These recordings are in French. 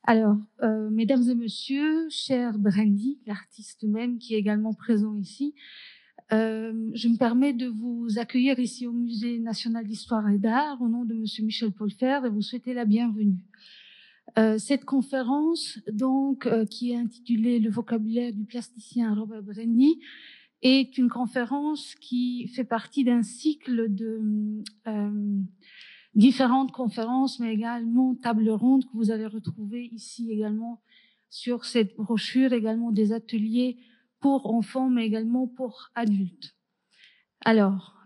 Alors, mesdames et messieurs, cher Brandy, l'artiste même qui est également présent ici, je me permets de vous accueillir ici au Musée national d'histoire et d'art au nom de Monsieur Michel Polfer et vous souhaiter la bienvenue. Cette conférence, donc, qui est intitulée Le vocabulaire du plasticien Robert Brandy, est une conférence qui fait partie d'un cycle de différentes conférences, mais également tables rondes que vous allez retrouver ici également sur cette brochure, également des ateliers pour enfants, mais également pour adultes. Alors,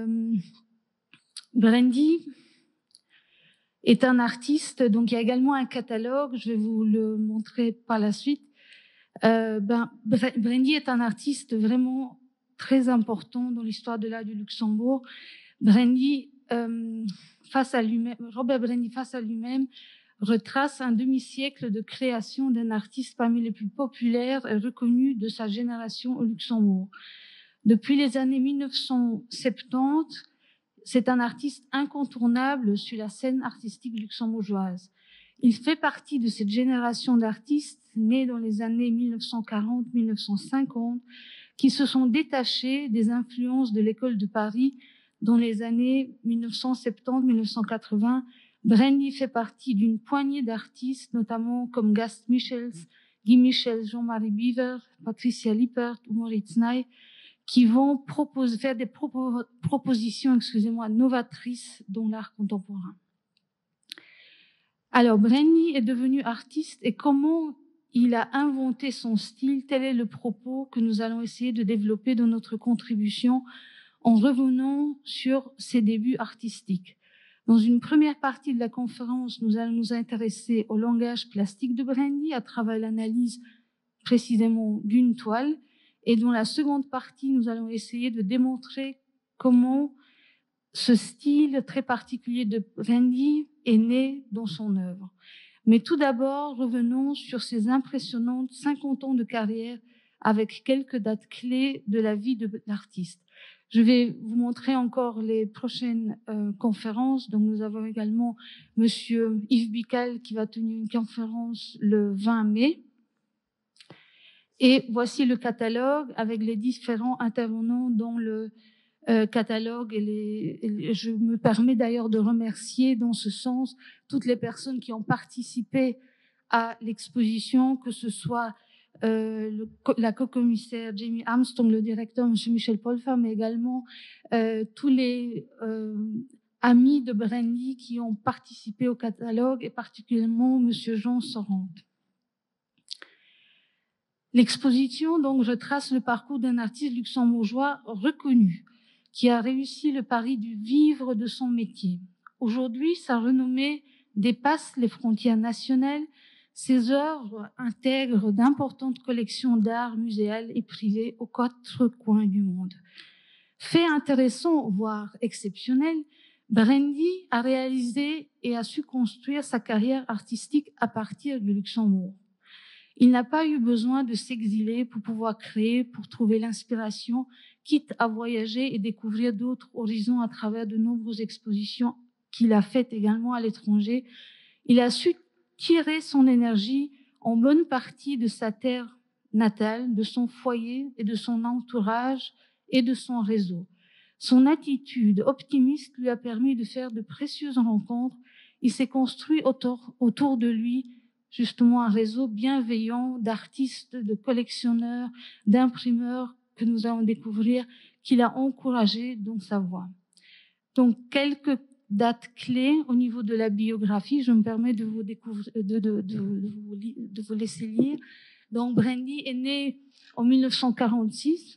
Brandy est un artiste, donc il y a également un catalogue, je vais vous le montrer par la suite. Brandy est un artiste vraiment très important dans l'histoire de l'art du Luxembourg. Brandy, Robert Brandy, face à lui-même, retrace un demi-siècle de création d'un artiste parmi les plus populaires et reconnus de sa génération au Luxembourg. Depuis les années 1970, c'est un artiste incontournable sur la scène artistique luxembourgeoise. Il fait partie de cette génération d'artistes nés dans les années 1940-1950 qui se sont détachés des influences de l'école de Paris dans les années 1970-1980. Brandy fait partie d'une poignée d'artistes, notamment comme Gast Michels, Guy Michels, Jean-Marie Beaver, Patricia Lippert ou Moritz Ney, qui vont faire des propositions, novatrices dans l'art contemporain. Alors, Brandy est devenu artiste et comment il a inventé son style, tel est le propos que nous allons essayer de développer dans notre contribution en revenant sur ses débuts artistiques. Dans une première partie de la conférence, nous allons nous intéresser au langage plastique de Brandy à travers l'analyse précisément d'une toile. Et dans la seconde partie, nous allons essayer de démontrer comment ce style très particulier de Brandy est né dans son œuvre. Mais tout d'abord, revenons sur ses impressionnantes 50 ans de carrière avec quelques dates clés de la vie de l'artiste. Je vais vous montrer encore les prochaines conférences. Donc, nous avons également Monsieur Yves Bical qui va tenir une conférence le 20 mai. Et voici le catalogue avec les différents intervenants dans le catalogue. Je me permets d'ailleurs de remercier dans ce sens toutes les personnes qui ont participé à l'exposition, que ce soit la co-commissaire Jamie Armstrong, le directeur M. Michel Polfer, mais également tous les amis de Brandy qui ont participé au catalogue et particulièrement M. Jean Sorante. L'exposition, donc, retrace le parcours d'un artiste luxembourgeois reconnu qui a réussi le pari du vivre de son métier. Aujourd'hui, sa renommée dépasse les frontières nationales. Ses œuvres intègrent d'importantes collections d'art muséales et privées aux 4 coins du monde. Fait intéressant, voire exceptionnel, Brandy a réalisé et a su construire sa carrière artistique à partir du Luxembourg. Il n'a pas eu besoin de s'exiler pour pouvoir créer, pour trouver l'inspiration, quitte à voyager et découvrir d'autres horizons à travers de nombreuses expositions qu'il a faites également à l'étranger. Il a su tirer son énergie en bonne partie de sa terre natale, de son foyer et de son entourage et de son réseau. Son attitude optimiste lui a permis de faire de précieuses rencontres. Il s'est construit autour de lui justement un réseau bienveillant d'artistes, de collectionneurs, d'imprimeurs que nous allons découvrir, qu'il a encouragé dans sa voie. Donc, quelques dates clés au niveau de la biographie, je me permets de vous laisser lire. Donc, Brandy est né en 1946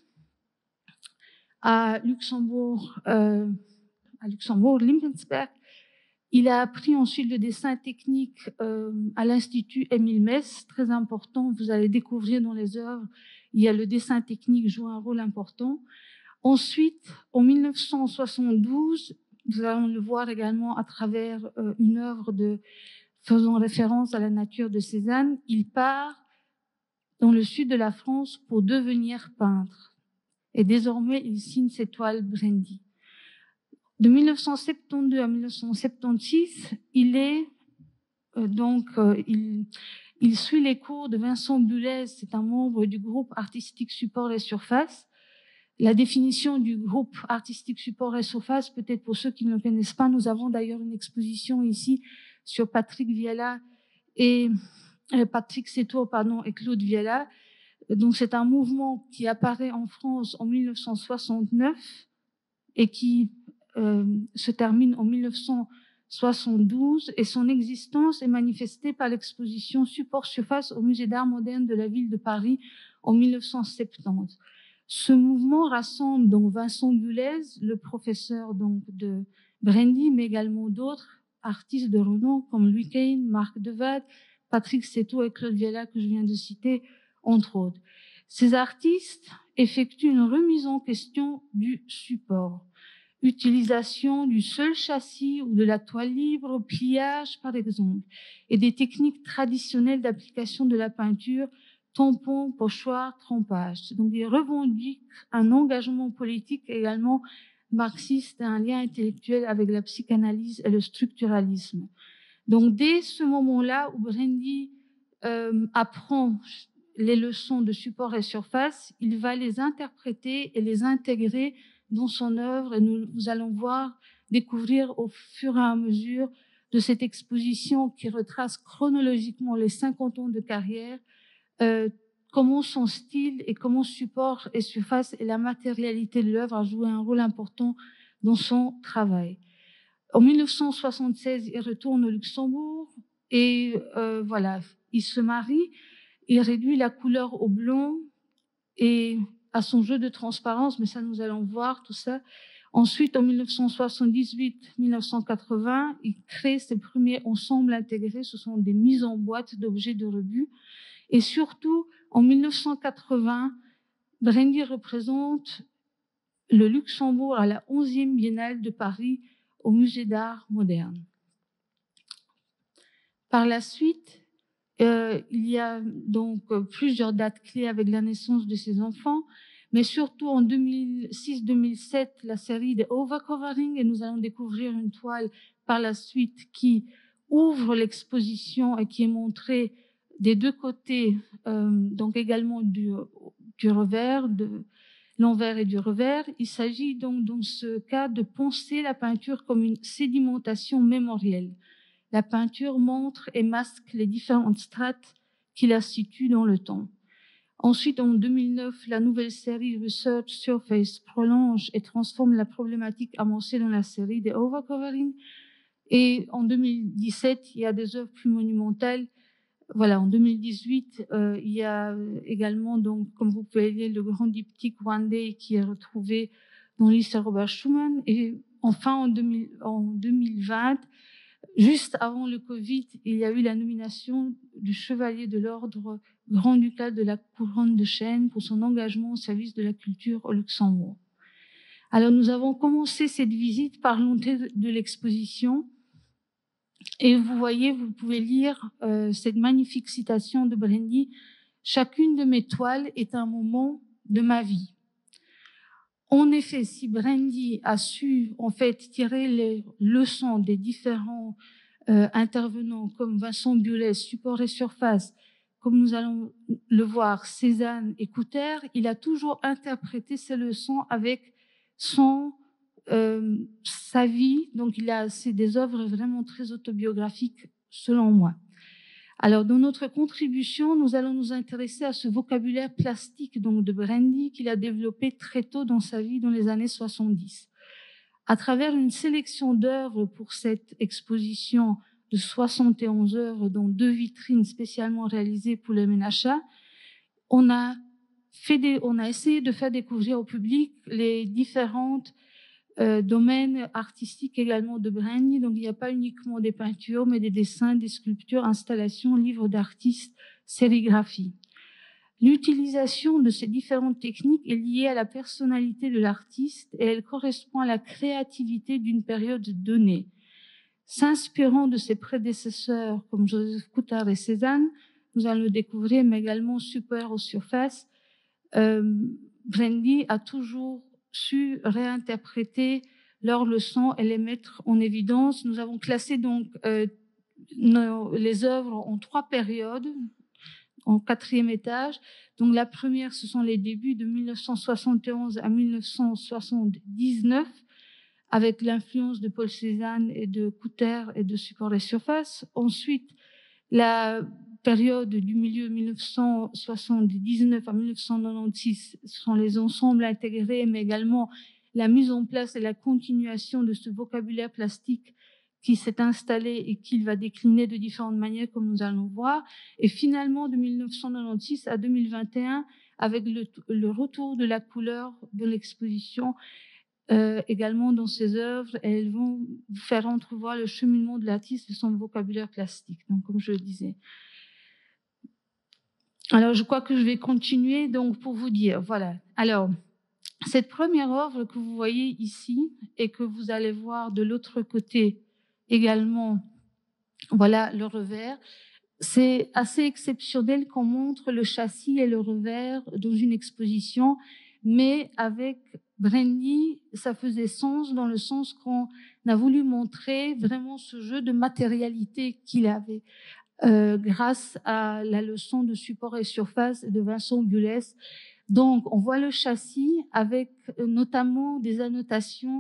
à Luxembourg, Limpensberg. Il a appris ensuite le dessin technique à l'Institut Émile Metz, très important. Vous allez découvrir dans les œuvres, il y a le dessin technique joue un rôle important. Ensuite, en 1972, nous allons le voir également à travers une œuvre faisant référence à la nature de Cézanne. Il part dans le sud de la France pour devenir peintre. Et désormais, il signe ses toiles Brandy. De 1972 à 1976, il est il suit les cours de Vincent Bulez, c'est un membre du groupe artistique Support et Surface. La définition du groupe artistique Support et Surface, peut-être pour ceux qui ne le connaissent pas, nous avons d'ailleurs une exposition ici sur Patrick Viella et Patrick Setour, pardon, et Claude Viella. Donc c'est un mouvement qui apparaît en France en 1969 et qui se termine en 1972, et son existence est manifestée par l'exposition Support Surface au Musée d'Art Moderne de la ville de Paris en 1970. Ce mouvement rassemble donc Vincent Bulez, le professeur donc de Brandy, mais également d'autres artistes de renom comme Louis Kahn, Marc Devad, Patrick Setour et Claude Viella que je viens de citer, entre autres. Ces artistes effectuent une remise en question du support. Utilisation du seul châssis ou de la toile libre, pliage par exemple, et des techniques traditionnelles d'application de la peinture, tampon, pochoir, trempage. Donc, ils revendiquent un engagement politique également marxiste et un lien intellectuel avec la psychanalyse et le structuralisme. Donc, dès ce moment-là où Brandy apprend les leçons de support et surface, il va les interpréter et les intégrer dans son œuvre, et nous allons découvrir au fur et à mesure de cette exposition qui retrace chronologiquement les 50 ans de carrière, comment son style et comment support et surface et la matérialité de l'œuvre a joué un rôle important dans son travail. En 1976, il retourne au Luxembourg et voilà, il se marie, il réduit la couleur au blond et à son jeu de transparence, mais ça nous allons voir tout ça. Ensuite, en 1978-1980, il crée ses premiers ensembles intégrés, ce sont des mises en boîte d'objets de rebut. Et surtout, en 1980, Brandy représente le Luxembourg à la 11e Biennale de Paris au Musée d'Art Moderne. Par la suite, il y a donc plusieurs dates clés avec la naissance de ses enfants, mais surtout en 2006-2007, la série des Overcovering, et nous allons découvrir une toile par la suite qui ouvre l'exposition et qui est montrée des deux côtés, donc également du revers, de l'envers et du revers. Il s'agit donc dans ce cas de penser la peinture comme une sédimentation mémorielle. La peinture montre et masque les différentes strates qui la situent dans le temps. Ensuite, en 2009, la nouvelle série Research Surface prolonge et transforme la problématique amorcée dans la série des Overcovering. Et en 2017, il y a des œuvres plus monumentales. Voilà, en 2018, il y a également, donc, comme vous pouvez lire, le grand diptyque One Day qui est retrouvé dans l'Issa Robert Schumann. Et enfin, en 2020, juste avant le Covid, il y a eu la nomination du chevalier de l'ordre grand-ducal de la couronne de Chêne pour son engagement au service de la culture au Luxembourg. Alors, nous avons commencé cette visite par l'entrée de l'exposition. Et vous voyez, vous pouvez lire cette magnifique citation de Brandy. « Chacune de mes toiles est un moment de ma vie ». En effet, si Brandy a su en fait tirer les leçons des différents intervenants comme Vincent Bulez, Support et Surface, comme nous allons le voir, Cézanne et Couder, il a toujours interprété ces leçons avec sa vie. Donc, c'est des œuvres vraiment très autobiographiques, selon moi. Alors, dans notre contribution, nous allons nous intéresser à ce vocabulaire plastique donc de Brandy qu'il a développé très tôt dans sa vie, dans les années 70. À travers une sélection d'œuvres pour cette exposition de 71 œuvres, dont 2 vitrines spécialement réalisées pour le MNHA, on a essayé de faire découvrir au public les différentes domaines artistiques également de Brandy. Donc, il n'y a pas uniquement des peintures, mais des dessins, des sculptures, installations, livres d'artistes, sérigraphie. L'utilisation de ces différentes techniques est liée à la personnalité de l'artiste et elle correspond à la créativité d'une période donnée. S'inspirant de ses prédécesseurs comme Joseph Couder et Cézanne, nous allons le découvrir, mais également Support aux Surfaces, Brandy a toujours su réinterpréter leurs leçons et les mettre en évidence. Nous avons classé donc les œuvres en 3 périodes, en 4e étage. Donc la première, ce sont les débuts de 1971 à 1979, avec l'influence de Paul Cézanne et de Couder et de Support et Surface. Ensuite, la période du milieu 1979 à 1996, ce sont les ensembles intégrés, mais également la mise en place et la continuation de ce vocabulaire plastique qui s'est installé et qu'il va décliner de différentes manières, comme nous allons voir. Et finalement, de 1996 à 2021, avec le retour de la couleur de l'exposition, également dans ces œuvres, elles vont faire entrevoir le cheminement de l'artiste et son vocabulaire plastique, donc comme je le disais. Alors, je crois que je vais continuer donc pour vous dire, voilà. Alors, cette première œuvre que vous voyez ici et que vous allez voir de l'autre côté également, voilà le revers. C'est assez exceptionnel qu'on montre le châssis et le revers dans une exposition, mais avec Brandy, ça faisait sens dans le sens qu'on a voulu montrer vraiment ce jeu de matérialité qu'il avait grâce à la leçon de support et surface de Vincent Gullès. Donc, on voit le châssis avec notamment des annotations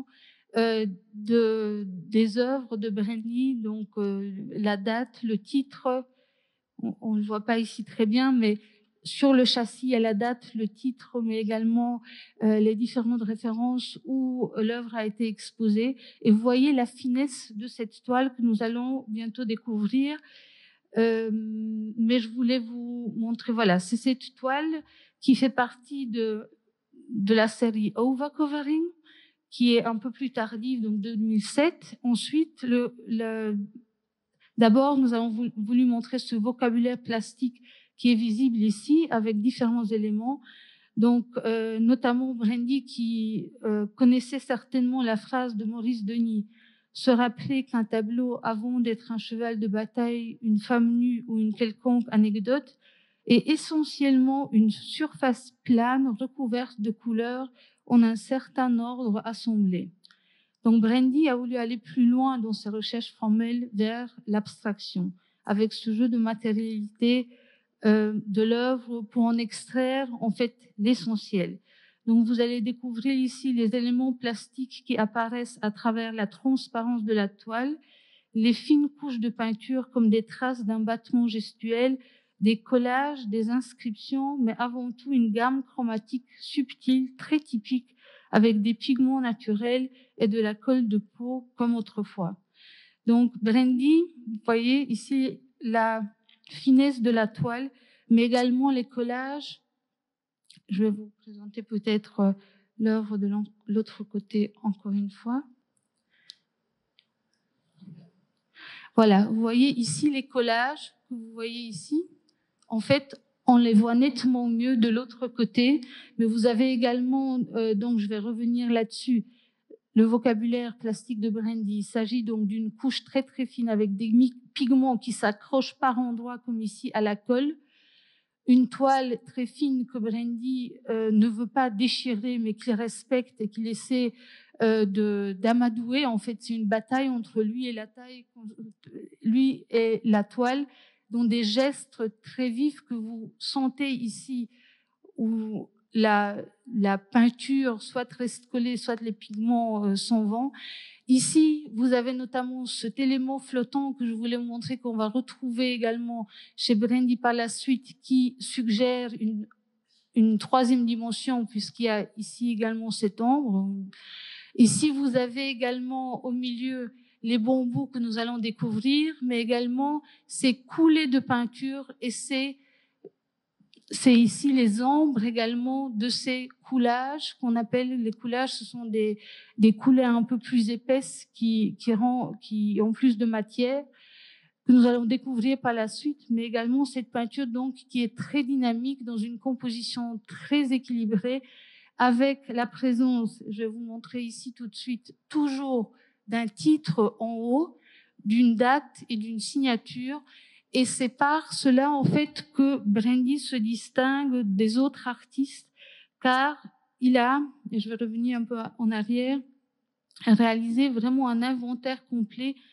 des œuvres de Brandy, donc la date, le titre. On ne le voit pas ici très bien, mais sur le châssis, il y a la date, le titre, mais également les différentes références où l'œuvre a été exposée. Et vous voyez la finesse de cette toile que nous allons bientôt découvrir. Mais je voulais vous montrer, voilà, c'est cette toile qui fait partie de la série Overcovering, qui est un peu plus tardive, donc 2007. Ensuite, d'abord, nous avons voulu montrer ce vocabulaire plastique qui est visible ici avec différents éléments. Donc, notamment Brandy qui connaissait certainement la phrase de Maurice Denis, se rappeler qu'un tableau, avant d'être un cheval de bataille, une femme nue ou une quelconque anecdote, est essentiellement une surface plane recouverte de couleurs en un certain ordre assemblé. Donc Brandy a voulu aller plus loin dans ses recherches formelles vers l'abstraction, avec ce jeu de matérialité de l'œuvre pour en extraire en fait l'essentiel. Donc vous allez découvrir ici les éléments plastiques qui apparaissent à travers la transparence de la toile, les fines couches de peinture comme des traces d'un battement gestuel, des collages, des inscriptions, mais avant tout une gamme chromatique subtile, très typique, avec des pigments naturels et de la colle de peau comme autrefois. Donc Brandy, vous voyez ici la finesse de la toile, mais également les collages. Je vais vous présenter peut-être l'œuvre de l'autre côté encore une fois. Voilà, vous voyez ici les collages que vous voyez ici. En fait, on les voit nettement mieux de l'autre côté, mais vous avez également, donc je vais revenir là-dessus, le vocabulaire plastique de Brandy. Il s'agit donc d'une couche très très fine avec des pigments qui s'accrochent par endroits comme ici à la colle. Une toile très fine que Brandy ne veut pas déchirer, mais qu'il respecte et qu'il essaie d'amadouer. En fait, c'est une bataille entre lui et la toile, dont des gestes très vifs que vous sentez ici, où la peinture soit reste collée, soit les pigments s'en vont. Ici, vous avez notamment cet élément flottant que je voulais vous montrer, qu'on va retrouver également chez Brandy par la suite, qui suggère une troisième dimension, puisqu'il y a ici également cette ombre. Ici, vous avez également au milieu les bambous que nous allons découvrir, mais également ces coulées de peinture et c'est ici les ombres également de ces coulages qu'on appelle les coulages. Ce sont des coulées un peu plus épaisses qui ont plus de matière, que nous allons découvrir par la suite, mais également cette peinture donc qui est très dynamique dans une composition très équilibrée, avec la présence, je vais vous montrer ici tout de suite, toujours d'un titre en haut, d'une date et d'une signature. Et c'est par cela, en fait, que Brandy se distingue des autres artistes, car il a, et je vais revenir un peu en arrière, réalisé vraiment un inventaire complet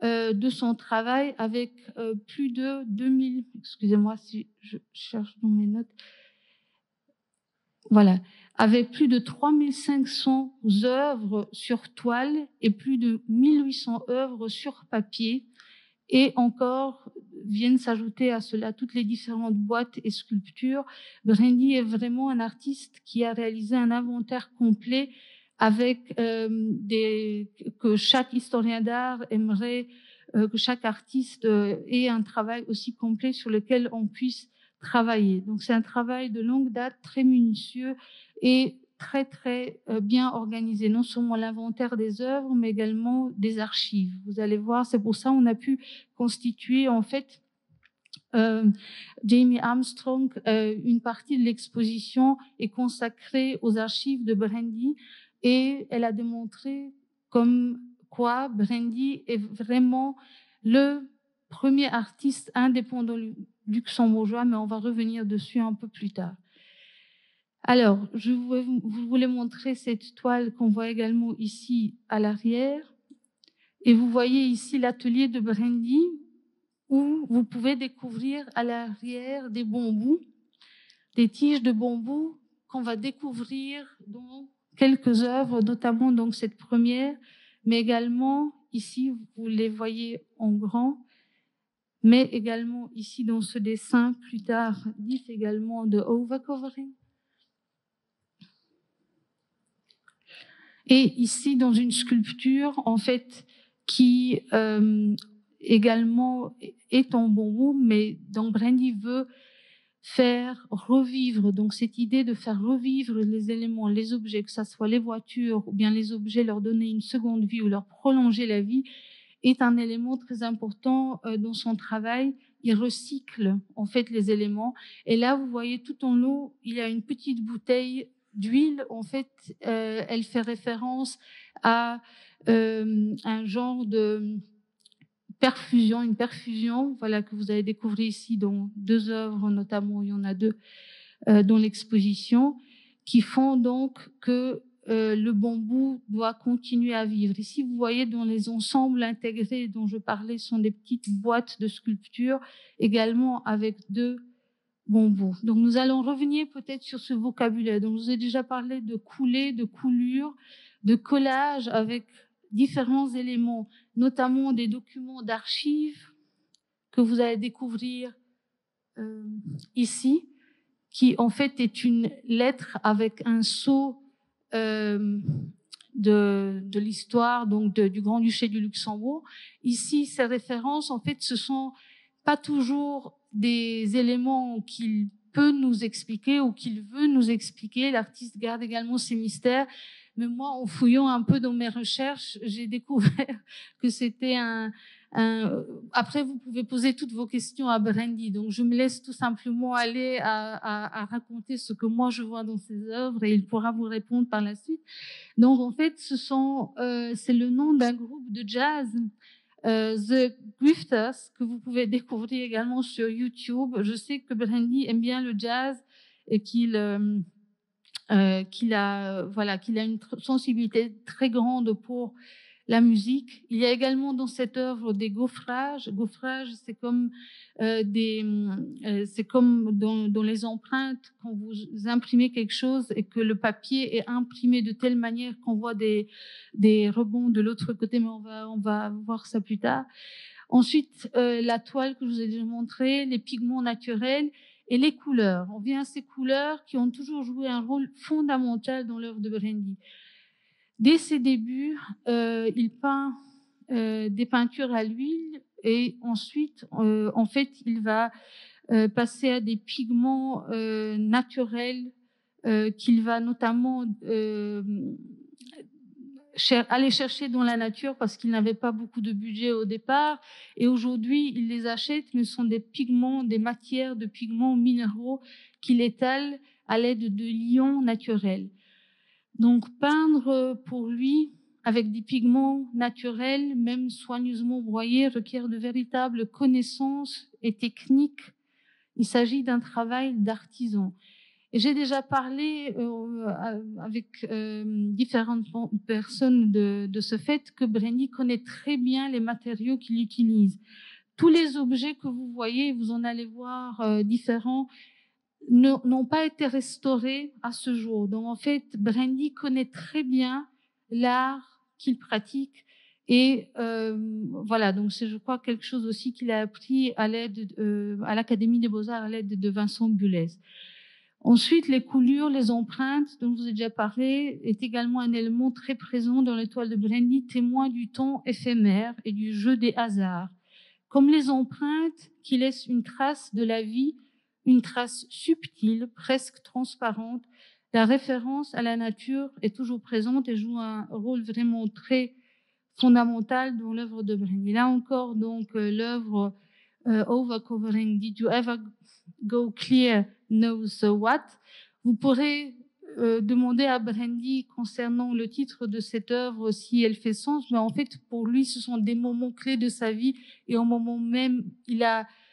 de son travail avec plus de 2000, excusez-moi si je cherche dans mes notes, voilà, avec plus de 3500 œuvres sur toile et plus de 1800 œuvres sur papier. Et encore, viennent s'ajouter à cela toutes les différentes boîtes et sculptures. Brendy est vraiment un artiste qui a réalisé un inventaire complet avec que chaque historien d'art aimerait que chaque artiste ait un travail aussi complet sur lequel on puisse travailler. Donc c'est un travail de longue date, très minutieux et très très bien organisé, non seulement l'inventaire des œuvres, mais également des archives. Vous allez voir, c'est pour ça qu'on a pu constituer en fait Jamie Armstrong, une partie de l'exposition est consacrée aux archives de Brendy et elle a démontré comme quoi Brendy est vraiment le premier artiste indépendant luxembourgeois, mais on va revenir dessus un peu plus tard. Alors, je vous voulais montrer cette toile qu'on voit également ici à l'arrière. Et vous voyez ici l'atelier de Brendy, où vous pouvez découvrir à l'arrière des bambous, des tiges de bambou qu'on va découvrir dans quelques œuvres, notamment donc cette première, mais également ici, vous les voyez en grand, mais également ici dans ce dessin, plus tard, dit également de overcovering. Et ici, dans une sculpture, en fait, qui également est en bambou, mais dont Brendy veut faire revivre. Donc, cette idée de faire revivre les éléments, les objets, que ce soit les voitures ou bien les objets, leur donner une seconde vie ou leur prolonger la vie, est un élément très important dans son travail. Il recycle, en fait, les éléments. Et là, vous voyez tout en haut, il y a une petite bouteille d'huile. En fait, elle fait référence à un genre de perfusion, une perfusion, voilà, que vous allez découvrir ici dans deux œuvres, notamment, il y en a deux dans l'exposition, qui font donc que le bambou doit continuer à vivre. Ici, vous voyez dans les ensembles intégrés dont je parlais, sont des petites boîtes de sculpture, également avec deux bambous. Donc, nous allons revenir peut-être sur ce vocabulaire. Donc, je vous ai déjà parlé de coulée, de coulure, de collage avec différents éléments, notamment des documents d'archives que vous allez découvrir ici, qui en fait est une lettre avec un sceau de l'histoire donc du Grand-Duché du Luxembourg. Ici, ces références, en fait, ce sont pas toujours des éléments qu'il peut nous expliquer ou qu'il veut nous expliquer. L'artiste garde également ses mystères. Mais moi, en fouillant un peu dans mes recherches, j'ai découvert que c'était Après, vous pouvez poser toutes vos questions à Brendy. Donc, je me laisse tout simplement aller à raconter ce que moi je vois dans ses œuvres et il pourra vous répondre par la suite. Donc, en fait, c'est le nom d'un groupe de jazz, The Grifters, que vous pouvez découvrir également sur YouTube. Je sais que Brendy aime bien le jazz et qu'il a une sensibilité très grande pour la musique. Il y a également dans cette œuvre des gaufrages. Gaufrages, c'est comme c'est comme dans les empreintes, quand vous imprimez quelque chose et que le papier est imprimé de telle manière qu'on voit des rebonds de l'autre côté, mais on va voir ça plus tard. Ensuite, la toile que je vous ai déjà montrée, les pigments naturels et les couleurs. On vient à ces couleurs qui ont toujours joué un rôle fondamental dans l'œuvre de Brendy. Dès ses débuts, il peint des peintures à l'huile et ensuite, en fait, il va passer à des pigments naturels qu'il va notamment aller chercher dans la nature parce qu'il n'avait pas beaucoup de budget au départ. Et aujourd'hui, il les achète, mais ce sont des pigments, des matières de pigments minéraux qu'il étale à l'aide de liants naturels. Donc, peindre pour lui avec des pigments naturels, même soigneusement broyés, requiert de véritables connaissances et techniques. Il s'agit d'un travail d'artisan. Et j'ai déjà parlé avec différentes personnes de ce fait que Brandy connaît très bien les matériaux qu'il utilise. Tous les objets que vous voyez, vous en allez voir différents, n'ont pas été restaurés à ce jour. Donc en fait, Brandy connaît très bien l'art qu'il pratique. Et voilà, donc c'est, je crois, quelque chose aussi qu'il a appris à l'aide à l'Académie des Beaux-Arts à l'aide de Vincent Bullès. Ensuite, les coulures, les empreintes, dont je vous ai déjà parlé, est également un élément très présent dans l'étoile de Brandy, témoin du temps éphémère et du jeu des hasards. Comme les empreintes qui laissent une trace de la vie, une trace subtile, presque transparente, la référence à la nature est toujours présente et joue un rôle vraiment très fondamental dans l'œuvre de Brandy. Là encore, donc, l'œuvre Overcovering, Did You Ever Go Clear, No So What? Vous pourrez demander à Brandy concernant le titre de cette œuvre si elle fait sens, mais en fait, pour lui, ce sont des moments clés de sa vie et au moment même, il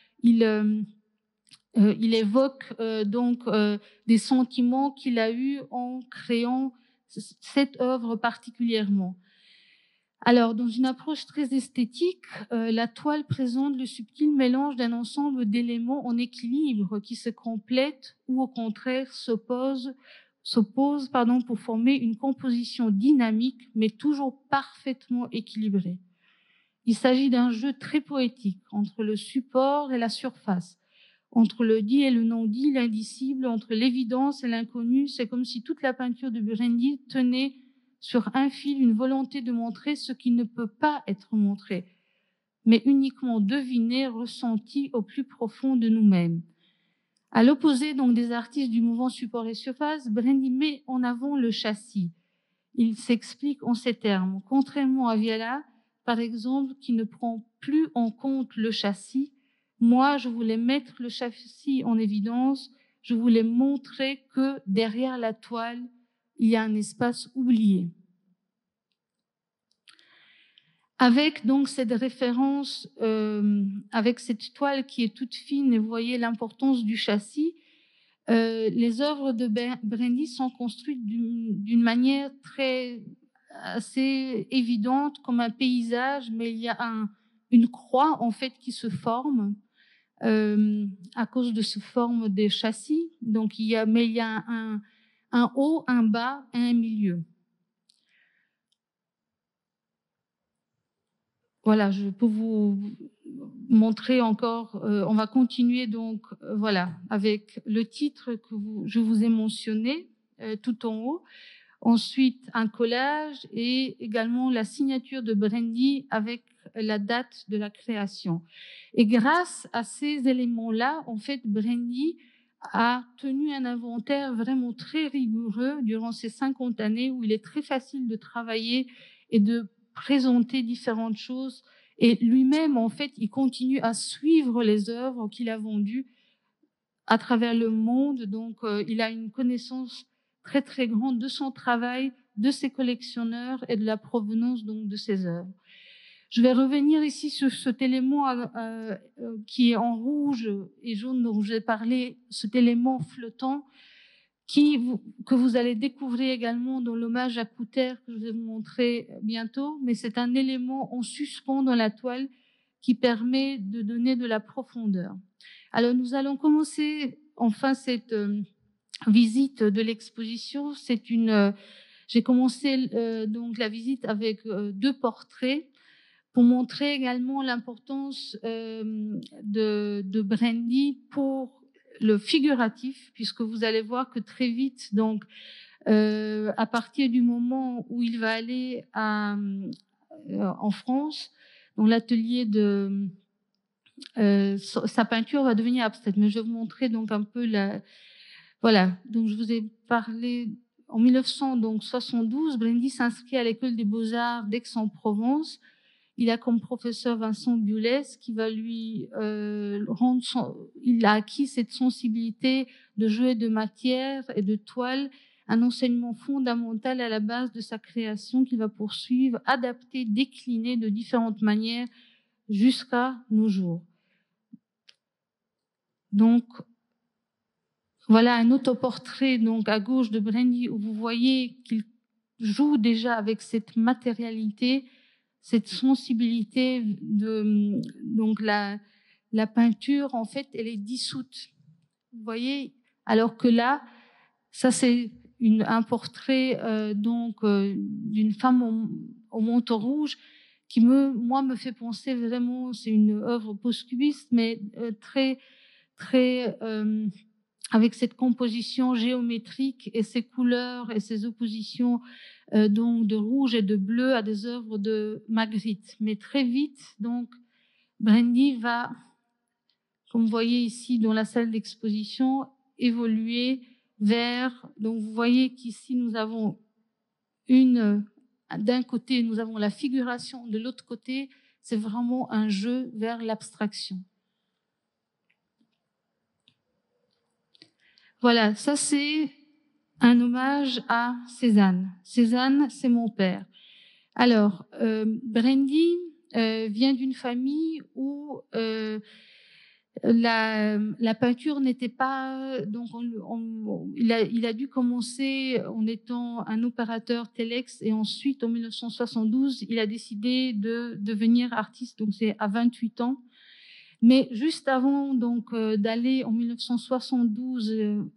évoque donc des sentiments qu'il a eus en créant cette œuvre particulièrement. Alors, dans une approche très esthétique, la toile présente le subtil mélange d'un ensemble d'éléments en équilibre qui se complètent ou au contraire s'opposent pour former une composition dynamique mais toujours parfaitement équilibrée. Il s'agit d'un jeu très poétique entre le support et la surface, entre le dit et le non-dit, l'indicible, entre l'évidence et l'inconnu. C'est comme si toute la peinture de Brandy tenait sur un fil une volonté de montrer ce qui ne peut pas être montré, mais uniquement deviné, ressenti au plus profond de nous-mêmes. À l'opposé donc des artistes du mouvement support et surface, Brandy met en avant le châssis. Il s'explique en ces termes. Contrairement à Viala, par exemple, qui ne prend plus en compte le châssis, moi, je voulais mettre le châssis en évidence, je voulais montrer que derrière la toile, il y a un espace oublié. Avec donc cette référence, avec cette toile qui est toute fine, et vous voyez l'importance du châssis, les œuvres de Brandy sont construites d'une manière assez évidente, comme un paysage, mais il y a une croix en fait qui se forme à cause de ce forme des châssis. Donc il y a un haut, un bas et un milieu. Voilà, je peux vous montrer encore. On va continuer donc, voilà, avec le titre que je vous ai mentionné tout en haut. Ensuite, un collage et également la signature de Brandy avec la date de la création. Et grâce à ces éléments-là, en fait, Brandy a tenu un inventaire vraiment très rigoureux durant ces 50 années où il est très facile de travailler et de présenter différentes choses. Et lui-même, en fait, il continue à suivre les œuvres qu'il a vendues à travers le monde. Donc, il a une connaissance très, très grande de son travail, de ses collectionneurs et de la provenance donc de ses œuvres. Je vais revenir ici sur cet élément qui est en rouge et jaune dont j'ai parlé, cet élément flottant que vous allez découvrir également dans l'hommage à Couder que je vais vous montrer bientôt, mais c'est un élément en suspens dans la toile qui permet de donner de la profondeur. Alors nous allons commencer enfin cette visite de l'exposition. J'ai commencé donc la visite avec 2 portraits pour montrer également l'importance de Brandy pour le figuratif, puisque vous allez voir que très vite, donc à partir du moment où il va aller en France, dans l'atelier de sa peinture va devenir abstraite. Mais je vais vous montrer donc un peu voilà. Donc je vous ai parlé en 1972. Brandy s'inscrit à l'école des Beaux-Arts d'Aix-en-Provence. Il a comme professeur Vincent Bullès qui va lui il a acquis cette sensibilité de jeu de matière et de toile, un enseignement fondamental à la base de sa création qu'il va poursuivre, adapter, décliner de différentes manières jusqu'à nos jours. Donc, Voilà un autoportrait donc à gauche de Brandy où vous voyez qu'il joue déjà avec cette matérialité, cette sensibilité de donc la peinture en fait elle est dissoute. Vous voyez, alors que là, ça c'est un portrait d'une femme au manteau rouge qui moi me fait penser vraiment, c'est une œuvre post-cubiste mais très avec cette composition géométrique et ces couleurs et ces oppositions donc de rouge et de bleu à des œuvres de Magritte. Mais très vite, donc, Brandy va, comme vous voyez ici dans la salle d'exposition, évoluer vers, donc vous voyez qu'ici nous avons d'un côté nous avons la figuration, de l'autre côté c'est vraiment un jeu vers l'abstraction. Voilà, ça c'est un hommage à Cézanne. Cézanne, c'est mon père. Alors, Brandy vient d'une famille où la peinture n'était pas... Donc, il a dû commencer en étant un opérateur Telex et ensuite, en 1972, il a décidé de devenir artiste. Donc, c'est à 28 ans. Mais juste avant donc d'aller en 1972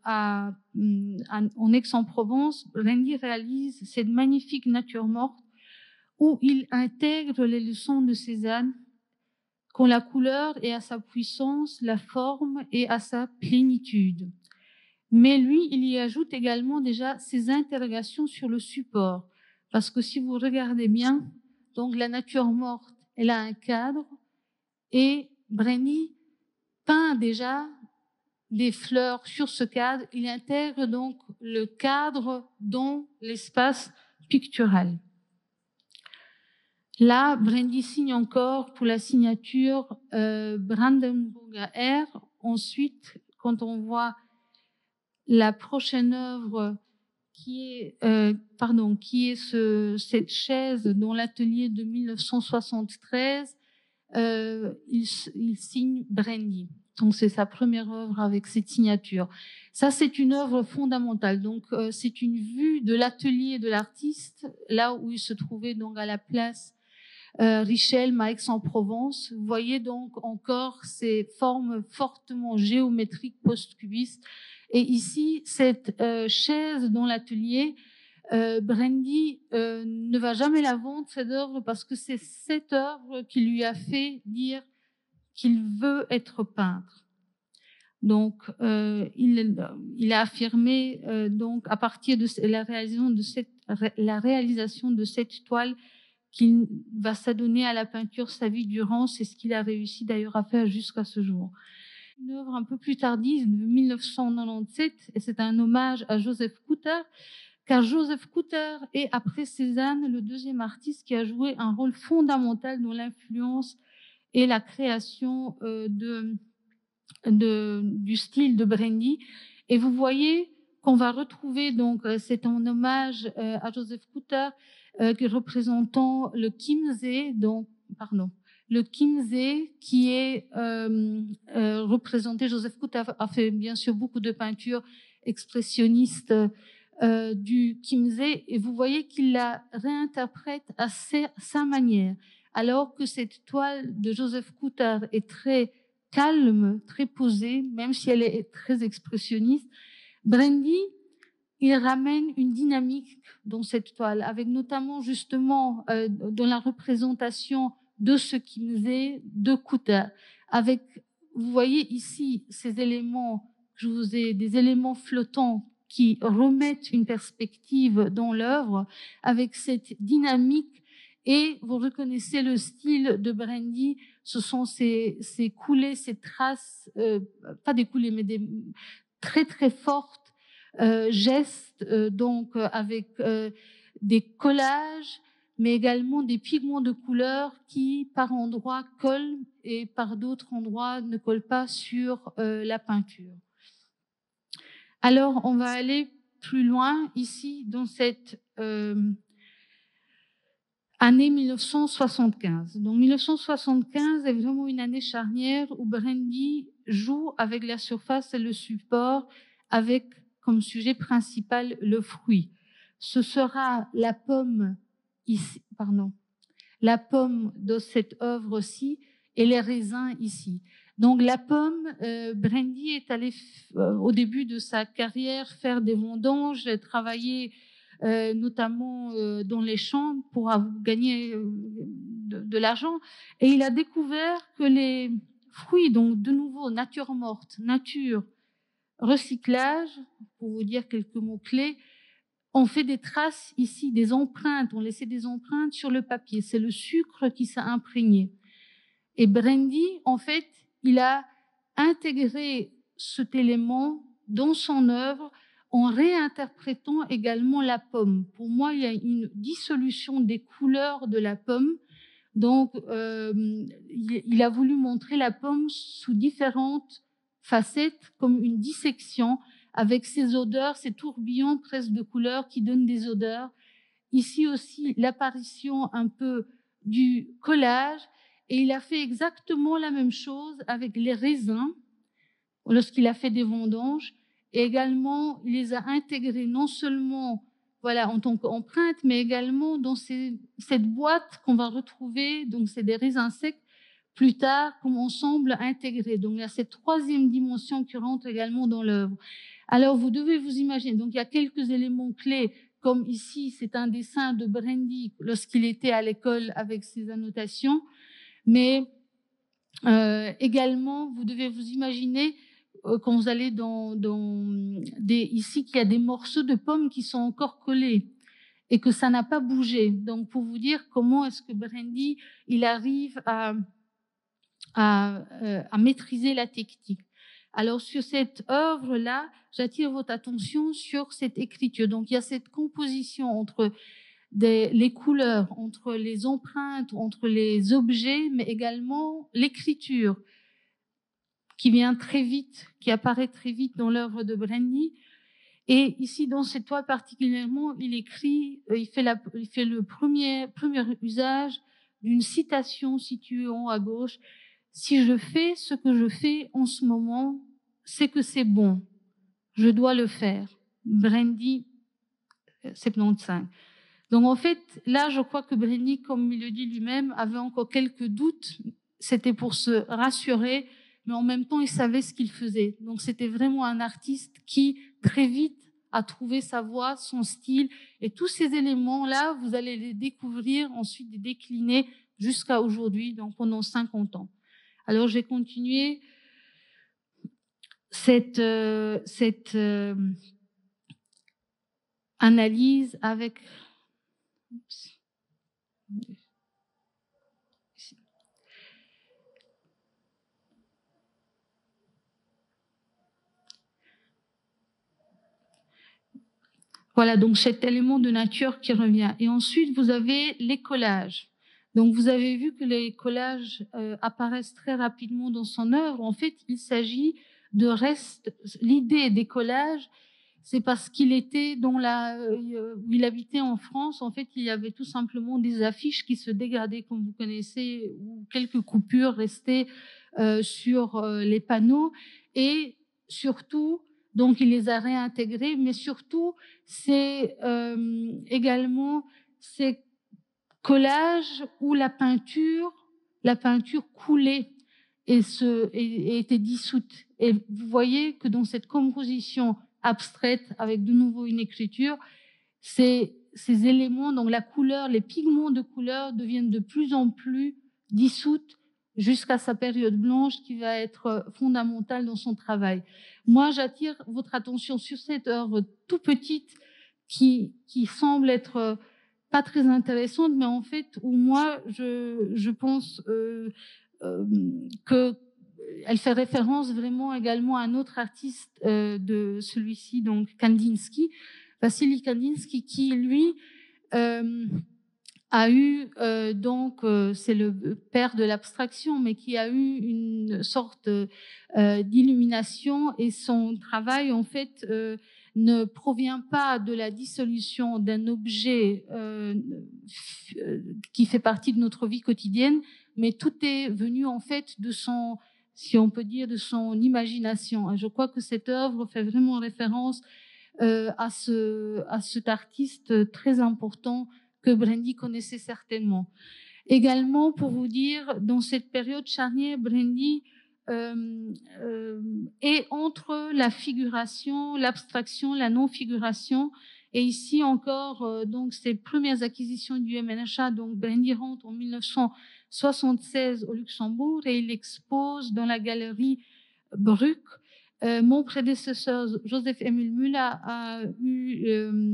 en Aix-en-Provence, Brandy réalise cette magnifique nature morte où il intègre les leçons de Cézanne, quand la couleur est à sa puissance, la forme est à sa plénitude. Mais lui, il y ajoute également déjà ses interrogations sur le support, parce que si vous regardez bien, donc la nature morte, elle a un cadre et Brandy peint déjà des fleurs sur ce cadre. Il intègre donc le cadre dans l'espace pictural. Là, Brandy signe encore pour la signature Brandenburger R. Ensuite, quand on voit la prochaine œuvre qui est cette chaise dans l'atelier de 1973, il signe Brandy. Donc c'est sa première œuvre avec cette signature. Ça c'est une œuvre fondamentale. Donc c'est une vue de l'atelier de l'artiste, là où il se trouvait donc à la place Richelme à Aix-en-Provence. Vous voyez donc encore ces formes fortement géométriques post-cubistes. Et ici cette chaise dans l'atelier, Brandy ne va jamais la vendre, cette œuvre, parce que c'est cette œuvre qui lui a fait dire qu'il veut être peintre. Donc, il a affirmé, donc, à partir de la réalisation de cette toile, qu'il va s'adonner à la peinture sa vie durant. C'est ce qu'il a réussi d'ailleurs à faire jusqu'à ce jour. Une œuvre un peu plus tardive, de 1997, et c'est un hommage à Joseph Couter, car Joseph Couter est, après Cézanne, le deuxième artiste qui a joué un rôle fondamental dans l'influence et la création du style de Brandy. Et vous voyez qu'on va retrouver, donc, c'est un hommage à Joseph Couter, représentant le Chiemsee, le Chiemsee qui est représenté. Joseph Couter a fait bien sûr beaucoup de peintures expressionnistes du Chiemsee, et vous voyez qu'il la réinterprète à sa manière. Alors que cette toile de Joseph Couter est très calme, très posée, même si elle est très expressionniste, Brandy, il ramène une dynamique dans cette toile, avec notamment justement dans la représentation de ce Chiemsee de Couter, avec, vous voyez ici ces éléments, des éléments flottants qui remettent une perspective dans l'œuvre, avec cette dynamique, et vous reconnaissez le style de Brandy, ce sont ces coulées, ces traces, pas des coulées, mais des très très fortes gestes, donc avec des collages, mais également des pigments de couleur qui, par endroits, collent et par d'autres endroits ne collent pas sur la peinture. Alors, on va aller plus loin ici dans cette année 1975. Donc 1975 est vraiment une année charnière où Brandy joue avec la surface et le support, avec comme sujet principal le fruit. Ce sera la pomme ici, la pomme de cette œuvre-ci et les raisins ici. Donc la pomme, Brandy est allé au début de sa carrière faire des vendanges, travailler notamment dans les champs pour gagner de l'argent. Et il a découvert que les fruits, donc de nouveau nature morte, nature, recyclage, pour vous dire quelques mots-clés, on fait des traces ici, des empreintes, on laissait des empreintes sur le papier. C'est le sucre qui s'est imprégné. Et Brandy, en fait, il a intégré cet élément dans son œuvre en réinterprétant également la pomme. Pour moi, il y a une dissolution des couleurs de la pomme. Donc, il a voulu montrer la pomme sous différentes facettes, comme une dissection, avec ses odeurs, ces tourbillons presque de couleurs qui donnent des odeurs. Ici aussi, l'apparition un peu du collage. Et il a fait exactement la même chose avec les raisins, lorsqu'il a fait des vendanges. Et également, il les a intégrés non seulement en tant qu'empreinte, mais également dans cette boîte qu'on va retrouver, donc c'est des raisins secs, plus tard, comme ensemble intégrés. Donc, il y a cette troisième dimension qui rentre également dans l'œuvre. Alors, vous devez vous imaginer, donc il y a quelques éléments clés, comme ici, c'est un dessin de Brandy lorsqu'il était à l'école avec ses annotations, mais également, vous devez vous imaginer quand vous allez ici qu'il y a des morceaux de pommes qui sont encore collés et que ça n'a pas bougé. Donc, pour vous dire comment est-ce que Brandy, il arrive à maîtriser la technique. Alors, sur cette œuvre-là, j'attire votre attention sur cette écriture. Donc, il y a cette composition entre les couleurs, entre les empreintes, entre les objets, mais également l'écriture qui vient très vite, qui apparaît très vite dans l'œuvre de Brandy. Et ici, dans cette toile particulièrement, il écrit, il fait le premier usage d'une citation située en haut à gauche. Si je fais ce que je fais en ce moment, c'est que c'est bon. Je dois le faire. Brandy, 75. Donc en fait, là, je crois que Brandy, comme il le dit lui-même, avait encore quelques doutes. C'était pour se rassurer, mais en même temps, il savait ce qu'il faisait. Donc c'était vraiment un artiste qui, très vite, a trouvé sa voix, son style. Et tous ces éléments-là, vous allez les découvrir, ensuite les décliner jusqu'à aujourd'hui, donc pendant 50 ans. Alors j'ai continué cette analyse avec... Voilà, donc cet élément de nature qui revient. Et ensuite, vous avez les collages. Donc, vous avez vu que les collages apparaissent très rapidement dans son œuvre. En fait, il s'agit de restes. L'idée des collages, c'est parce qu'il était où il habitait en France. En fait, il y avait tout simplement des affiches qui se dégradaient, comme vous connaissez, ou quelques coupures restaient sur les panneaux. Et surtout, donc il les a réintégrés, mais surtout, c'est également ces collages où la peinture coulait et était dissoute. Et vous voyez que dans cette composition abstraite, avec de nouveau une écriture, ces éléments, donc la couleur, les pigments de couleur deviennent de plus en plus dissoutes jusqu'à sa période blanche qui va être fondamentale dans son travail. Moi, j'attire votre attention sur cette œuvre tout petite qui semble être pas très intéressante, mais en fait, où moi, je pense que elle fait référence vraiment également à un autre artiste de celui-ci, donc Kandinsky, Vassili Kandinsky, qui lui a eu c'est le père de l'abstraction, mais qui a eu une sorte d'illumination, et son travail en fait ne provient pas de la dissolution d'un objet qui fait partie de notre vie quotidienne, mais tout est venu en fait de son si on peut dire, de son imagination. Et je crois que cette œuvre fait vraiment référence à cet artiste très important que Brandy connaissait certainement. Également, pour vous dire, dans cette période charnière, Brandy est entre la figuration, l'abstraction, la non-figuration. Et ici encore, donc, ses premières acquisitions du MNHA, donc Brandy rentre en 1976 au Luxembourg et il expose dans la galerie Bruck. Mon prédécesseur, Joseph-Émile Müller, a eu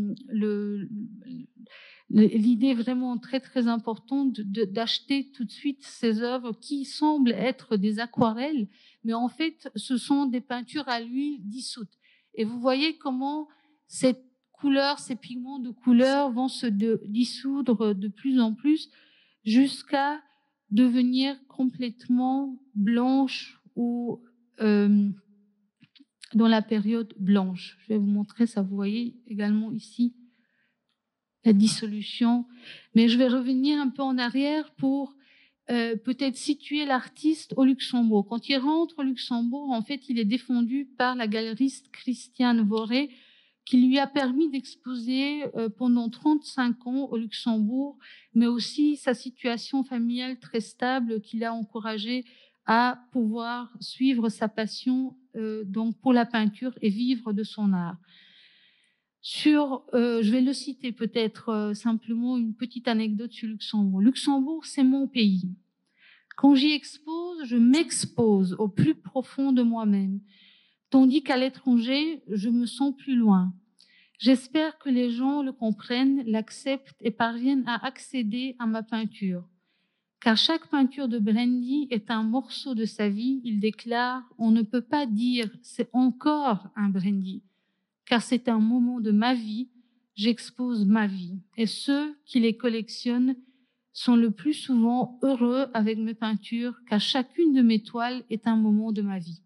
l'idée vraiment très très importante d'acheter tout de suite ces œuvres qui semblent être des aquarelles, mais en fait ce sont des peintures à l'huile dissoute. Et vous voyez comment cette couleur, ces pigments de couleur vont se dissoudre de plus en plus jusqu'à devenir complètement blanche ou dans la période blanche. Je vais vous montrer ça, vous voyez également ici la dissolution. Mais je vais revenir un peu en arrière pour peut-être situer l'artiste au Luxembourg. Quand il rentre au Luxembourg, en fait, il est défendu par la galeriste Christiane Voré, qui lui a permis d'exposer pendant 35 ans au Luxembourg, mais aussi sa situation familiale très stable qui l'a encouragé à pouvoir suivre sa passion donc pour la peinture et vivre de son art. Je vais le citer peut-être simplement une petite anecdote sur Luxembourg. Luxembourg, c'est mon pays. Quand j'y expose, je m'expose au plus profond de moi-même, tandis qu'à l'étranger, je me sens plus loin. J'espère que les gens le comprennent, l'acceptent et parviennent à accéder à ma peinture. Car chaque peinture de Brandy est un morceau de sa vie, il déclare « On ne peut pas dire c'est encore un Brandy, car c'est un moment de ma vie, j'expose ma vie. Et ceux qui les collectionnent sont le plus souvent heureux avec mes peintures, car chacune de mes toiles est un moment de ma vie. »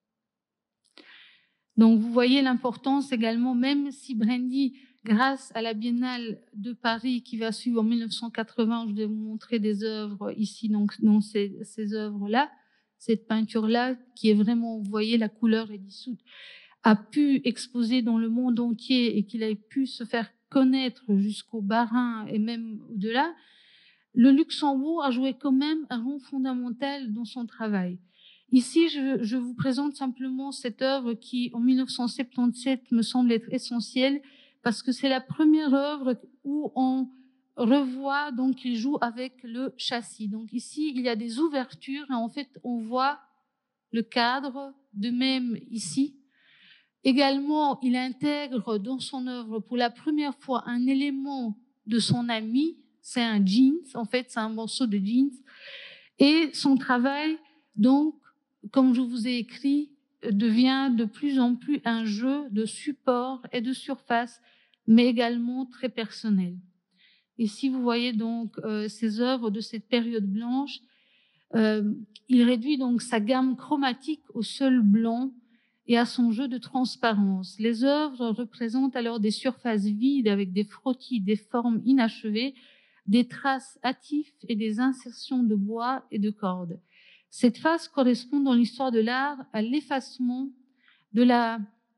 Donc vous voyez l'importance également, même si Brandy, grâce à la Biennale de Paris qui va suivre en 1980, je vais vous montrer des œuvres ici, donc dans ces œuvres-là, cette peinture-là, qui est vraiment, vous voyez, la couleur est dissoute, a pu exposer dans le monde entier et qu'il ait pu se faire connaître jusqu'au Bas-Rhin et même au-delà, le Luxembourg a joué quand même un rôle fondamental dans son travail. Ici, je vous présente simplement cette œuvre qui, en 1977, me semble être essentielle parce que c'est la première œuvre où on revoit, donc il joue avec le châssis. Donc ici, il y a des ouvertures et en fait, on voit le cadre, de même ici. Également, il intègre dans son œuvre pour la première fois un élément de son ami, c'est un jeans, en fait, c'est un morceau de jeans. Et son travail, donc, comme je vous ai écrit, devient de plus en plus un jeu de support et de surface, mais également très personnel. Ici, vous voyez donc ces œuvres de cette période blanche. Il réduit donc sa gamme chromatique au seul blanc et à son jeu de transparence. Les œuvres représentent alors des surfaces vides avec des frottis, des formes inachevées, des traces hâtives et des insertions de bois et de cordes. Cette phase correspond dans l'histoire de l'art à l'effacement de la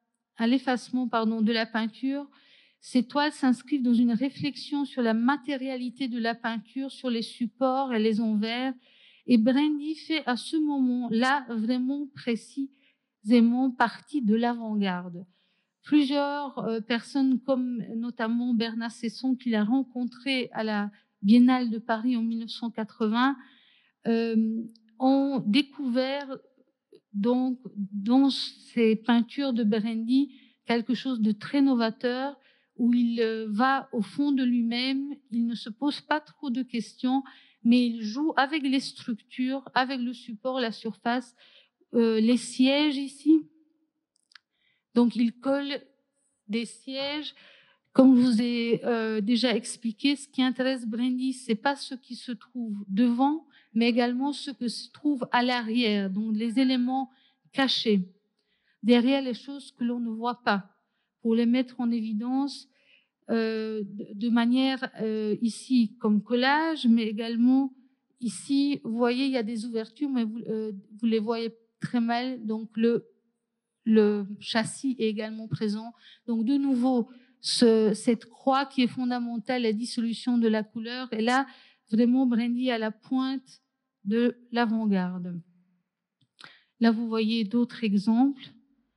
peinture. Ces toiles s'inscrivent dans une réflexion sur la matérialité de la peinture, sur les supports et les envers. Et Brandy fait à ce moment-là vraiment précisément partie de l'avant-garde. Plusieurs personnes, comme notamment Bernard Sesson, qu'il a rencontré à la Biennale de Paris en 1980, ont découvert donc dans ces peintures de Brandy quelque chose de très novateur où il va au fond de lui-même, il ne se pose pas trop de questions, mais il joue avec les structures, avec le support, la surface, les sièges ici. Donc il colle des sièges. Comme je vous ai déjà expliqué, ce qui intéresse Brandy, c'est pas ce qui se trouve devant, mais également ce que se trouve à l'arrière, donc les éléments cachés, derrière les choses que l'on ne voit pas, pour les mettre en évidence de manière ici comme collage, mais également ici, vous voyez, il y a des ouvertures, mais vous les voyez très mal. Donc le châssis est également présent. Donc de nouveau, cette croix qui est fondamentale, la dissolution de la couleur. Et là, vraiment, Brandy à la pointe de l'avant-garde. Là, vous voyez d'autres exemples.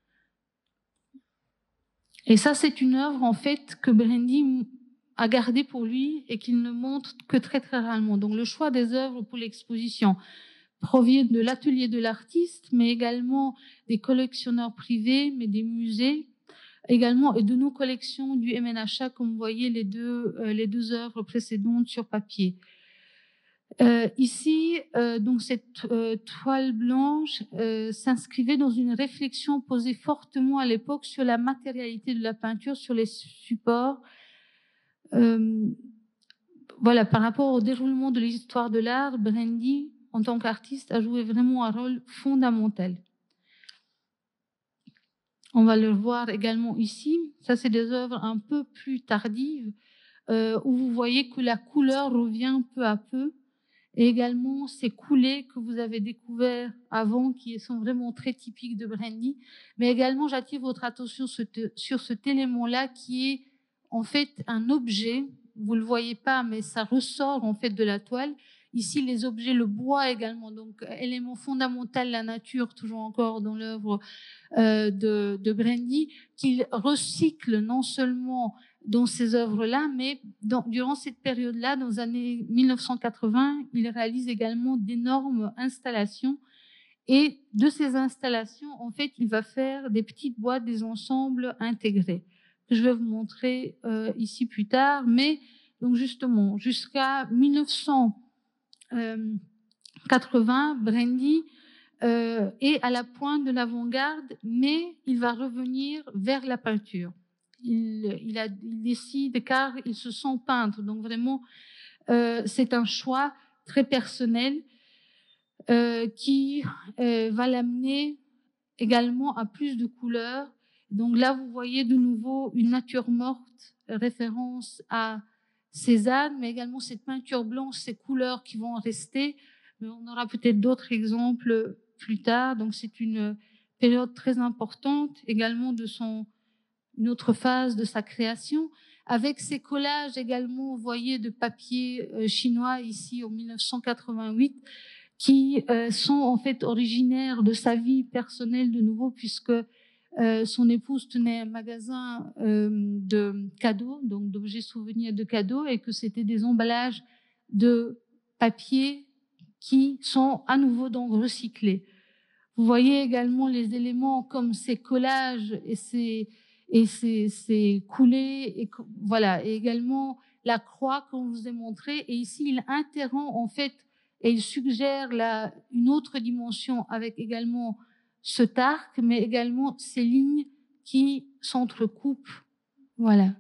Et ça, c'est une œuvre, en fait, que Brandy a gardée pour lui et qu'il ne montre que très, très rarement. Donc, le choix des œuvres pour l'exposition provient de l'atelier de l'artiste, mais également des collectionneurs privés, mais des musées, également, et de nos collections du MNHA, comme vous voyez les deux œuvres précédentes sur papier. Ici, donc cette toile blanche s'inscrivait dans une réflexion posée fortement à l'époque sur la matérialité de la peinture, sur les supports. Voilà, par rapport au déroulement de l'histoire de l'art, Brandy, en tant qu'artiste, a joué vraiment un rôle fondamental. On va le voir également ici. Ça, c'est des œuvres un peu plus tardives, où vous voyez que la couleur revient peu à peu. Et également ces coulées que vous avez découverts avant, qui sont vraiment très typiques de Brandy. Mais également, j'attire votre attention sur cet élément-là qui est en fait un objet. Vous le voyez pas, mais ça ressort en fait de la toile. Ici, les objets, le bois également. Donc, élément fondamental, la nature, toujours encore dans l'œuvre de Brandy, qu'il recycle non seulement dans ces œuvres-là, mais durant cette période-là, dans les années 1980, il réalise également d'énormes installations. Et de ces installations, en fait, il va faire des petites boîtes, des ensembles intégrés, que je vais vous montrer ici plus tard. Mais donc justement, jusqu'à 1980, Brandy est à la pointe de l'avant-garde, mais il va revenir vers la peinture. Il décide car il se sent peintre. Donc vraiment, c'est un choix très personnel qui va l'amener également à plus de couleurs. Donc là, vous voyez de nouveau une nature morte, référence à Cézanne, mais également cette peinture blanche, ces couleurs qui vont rester. Mais on aura peut-être d'autres exemples plus tard. Donc c'est une période très importante également de une autre phase de sa création, avec ces collages également, vous voyez, de papier chinois ici en 1988, qui sont en fait originaires de sa vie personnelle de nouveau, puisque son épouse tenait un magasin de cadeaux, donc d'objets souvenirs de cadeaux, et que c'était des emballages de papier qui sont à nouveau donc recyclés. Vous voyez également les éléments comme ces collages et ces coulées, et voilà, et également la croix qu'on vous a montré. Et ici, il interrompt en fait et il suggère une autre dimension avec également cet arc, mais également ces lignes qui s'entrecoupent. Voilà.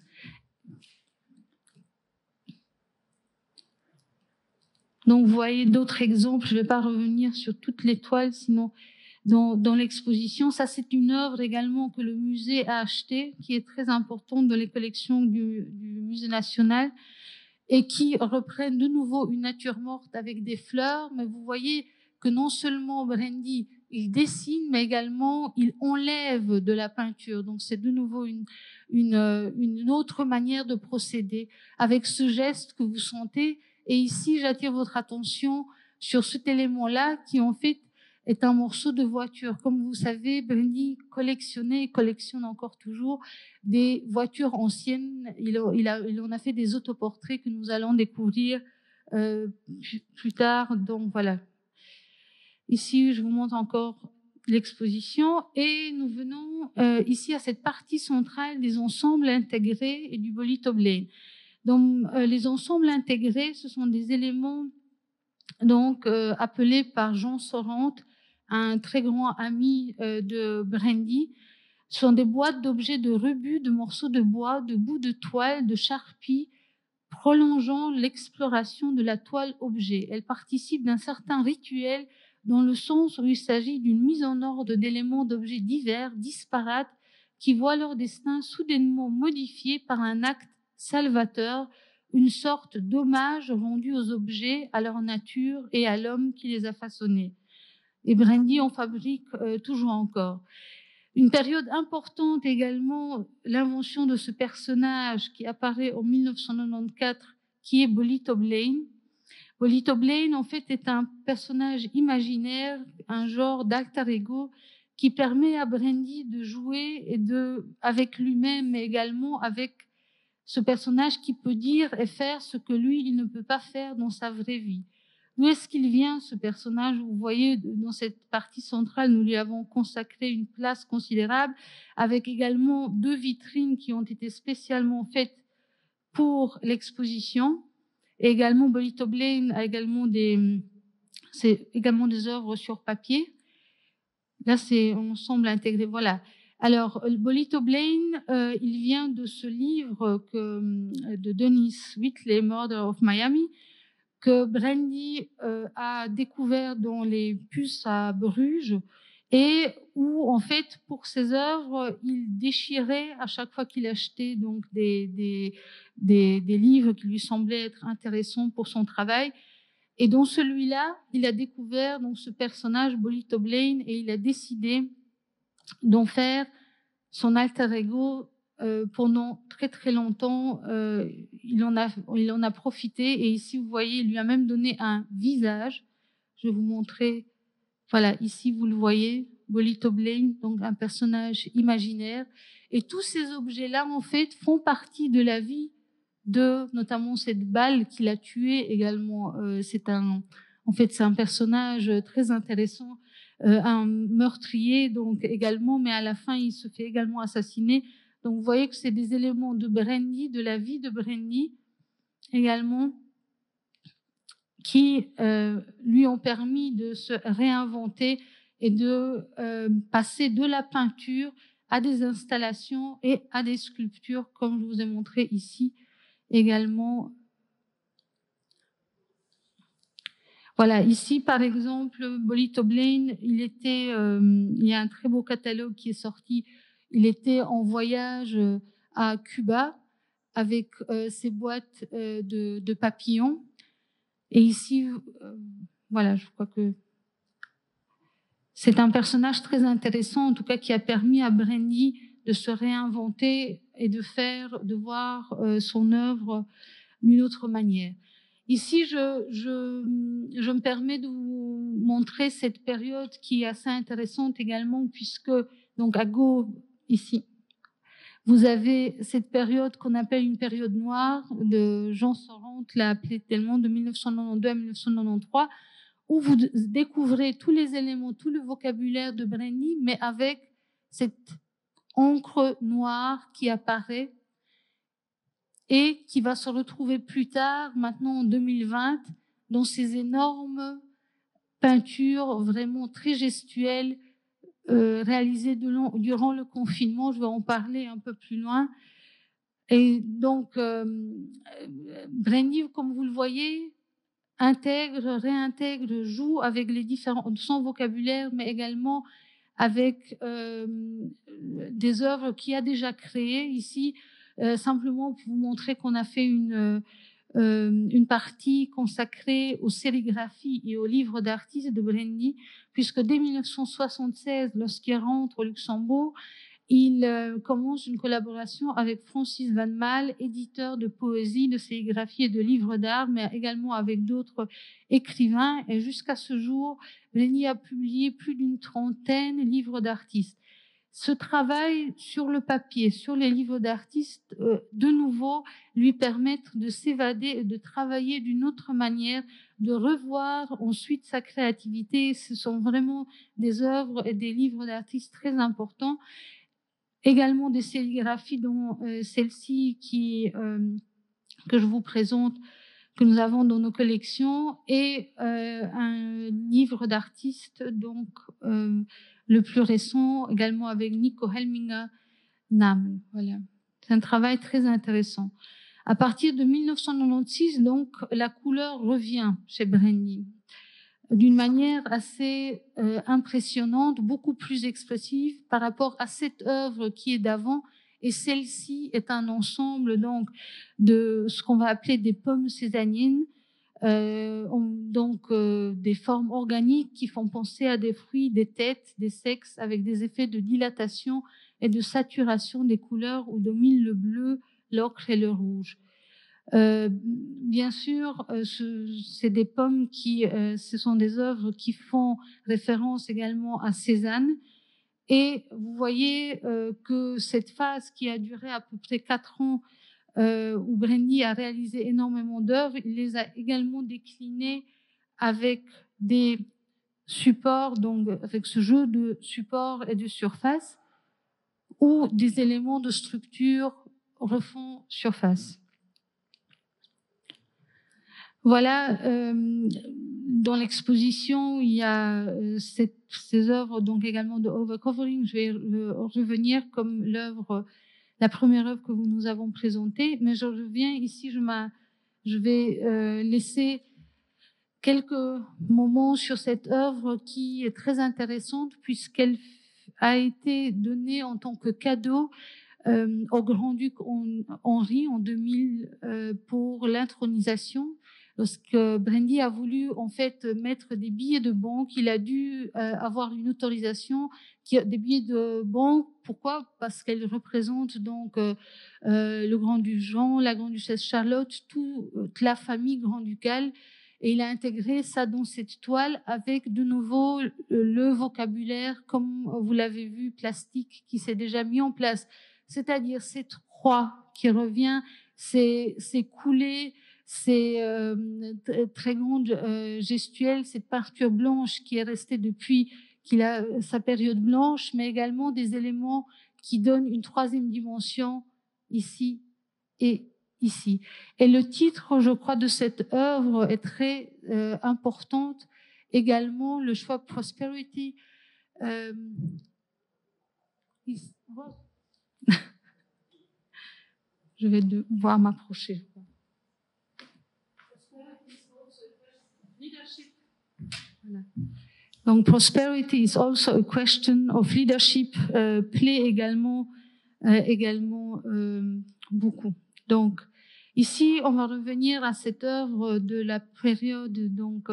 Donc, vous voyez d'autres exemples. Je ne vais pas revenir sur toutes les toiles, sinon dans l'exposition. Ça, c'est une œuvre également que le musée a achetée, qui est très importante dans les collections du Musée national, et qui reprennent de nouveau une nature morte avec des fleurs. Mais vous voyez que non seulement Brandy, il dessine, mais également il enlève de la peinture. Donc c'est de nouveau une autre manière de procéder avec ce geste que vous sentez. Et ici, j'attire votre attention sur cet élément-là qui en fait est un morceau de voiture. Comme vous savez, Brandy collectionnait et collectionne encore toujours des voitures anciennes. Il en a fait des autoportraits que nous allons découvrir plus tard. Donc voilà. Ici, je vous montre encore l'exposition et nous venons ici à cette partie centrale des ensembles intégrés et du Bolito Blade. Donc les ensembles intégrés, ce sont des éléments donc appelés par Jean Sorante, un très grand ami de Brandy. Ce sont des boîtes d'objets de rebut, de morceaux de bois, de bouts de toile, de charpie, prolongeant l'exploration de la toile objet. Elles participent d'un certain rituel dans le sens où il s'agit d'une mise en ordre d'éléments d'objets divers, disparates, qui voient leur destin soudainement modifié par un acte salvateur, une sorte d'hommage rendu aux objets, à leur nature et à l'homme qui les a façonnés. Et Brandy en fabrique toujours encore. Une période importante également, l'invention de ce personnage qui apparaît en 1994, qui est Bolito Blaine. Bolito Blaine, en fait, est un personnage imaginaire, un genre d'alter ego qui permet à Brandy de jouer avec lui-même, mais également avec ce personnage qui peut dire et faire ce que lui, il ne peut pas faire dans sa vraie vie. D'où est-ce qu'il vient, ce personnage? Vous voyez, dans cette partie centrale, nous lui avons consacré une place considérable, avec également 2 vitrines qui ont été spécialement faites pour l'exposition. Et également, Bolito Blaine a également c'est également des œuvres sur papier. Là, c'est ensemble intégré. Voilà. Alors, Bolito Blaine, il vient de ce livre de Dennis Whitley, Murder of Miami, que Brandy a découvert dans les puces à Bruges et où, en fait, pour ses œuvres, il déchirait à chaque fois qu'il achetait donc des livres qui lui semblaient être intéressants pour son travail. Et dans celui-là, il a découvert donc ce personnage Bolito Blaine et il a décidé d'en faire son alter ego pendant très très longtemps. Il en a profité et ici vous voyez, il lui a même donné un visage. Je vais vous montrer. Voilà, ici vous le voyez, Bolito Blaine, donc un personnage imaginaire. Et tous ces objets-là, en fait, font partie de la vie notamment cette balle qu'il a tuée également. C'est un personnage très intéressant, un meurtrier donc également, mais à la fin il se fait également assassiner. Donc vous voyez que c'est des éléments de Brandy, de la vie de Brandy également, qui lui ont permis de se réinventer et de passer de la peinture à des installations et à des sculptures, comme je vous ai montré ici également. Voilà, ici par exemple, Bolito Blaine, il y a un très beau catalogue qui est sorti. Il était en voyage à Cuba avec ses boîtes de papillons. Et ici, voilà, je crois que c'est un personnage très intéressant, en tout cas qui a permis à Brandy de se réinventer et de voir son œuvre d'une autre manière. Ici, je me permets de vous montrer cette période qui est assez intéressante également, puisque, donc à gauche, ici, vous avez cette période qu'on appelle une période noire, de Jean Sorante l'a appelée tellement, de 1992 à 1993, où vous découvrez tous les éléments, tout le vocabulaire de Brandy, mais avec cette encre noire qui apparaît et qui va se retrouver plus tard, maintenant en 2020, dans ces énormes peintures vraiment très gestuelles réalisées durant le confinement. Je vais en parler un peu plus loin. Et donc, Brandy, comme vous le voyez, réintègre, joue avec son vocabulaire, mais également avec des œuvres qu'il a déjà créées. Ici, simplement pour vous montrer qu'on a fait une partie consacrée aux sérigraphies et aux livres d'artistes de Brandy, puisque dès 1976, lorsqu'il rentre au Luxembourg, il commence une collaboration avec Francis Van Maal, éditeur de poésie, de sérigraphie et de livres d'art, mais également avec d'autres écrivains. Et jusqu'à ce jour, Brandy a publié plus d'une trentaine de livres d'artistes. Ce travail sur le papier, sur les livres d'artistes, de nouveau, lui permettre de s'évader et de travailler d'une autre manière, de revoir ensuite sa créativité. Ce sont vraiment des œuvres et des livres d'artistes très importants. Également des sérigraphies, dont celle-ci que je vous présente, que nous avons dans nos collections, et un livre d'artistes, donc le plus récent, également avec Nico Helminger, Namen. Voilà. C'est un travail très intéressant. À partir de 1996, donc, la couleur revient chez Brandy d'une manière assez impressionnante, beaucoup plus expressive par rapport à cette œuvre qui est d'avant. Et celle-ci est un ensemble donc de ce qu'on va appeler des pommes cézanniennes, des formes organiques qui font penser à des fruits, des têtes, des sexes, avec des effets de dilatation et de saturation des couleurs où domine le bleu, l'ocre et le rouge. Bien sûr, c'est des pommes ce sont des œuvres qui font référence également à Cézanne. Et vous voyez que cette phase qui a duré à peu près 4 ans, où Brandy a réalisé énormément d'œuvres, il les a également déclinées avec des supports, donc avec ce jeu de support et de surface, où des éléments de structure refont surface. Voilà, dans l'exposition, il y a ces œuvres, donc également de overcovering. Je vais revenir comme la première œuvre que nous avons présentée, mais je reviens ici, je vais laisser quelques moments sur cette œuvre qui est très intéressante puisqu'elle a été donnée en tant que cadeau au grand-duc Henri en 2000 pour l'intronisation. Lorsque Brandy a voulu en fait mettre des billets de banque, il a dû avoir une autorisation des billets de banque. Pourquoi? Parce qu'elle représente donc le grand-duc Jean, la grande-duchesse Charlotte, toute la famille grand-ducale. Et il a intégré ça dans cette toile avec de nouveau le vocabulaire, comme vous l'avez vu, plastique, qui s'est déjà mis en place. C'est-à-dire cette croix qui revient, ces coulées, ces très grandes gestuelles, cette peinture blanche qui est restée depuis qu'il a sa période blanche, mais également des éléments qui donnent une troisième dimension ici et ici. Et le titre, je crois, de cette œuvre est très importante. Également, le choix Prosperity. Je vais devoir m'approcher. Voilà. Donc, prosperity is also a question of leadership, plaît également beaucoup. Donc, ici, on va revenir à cette œuvre de la période donc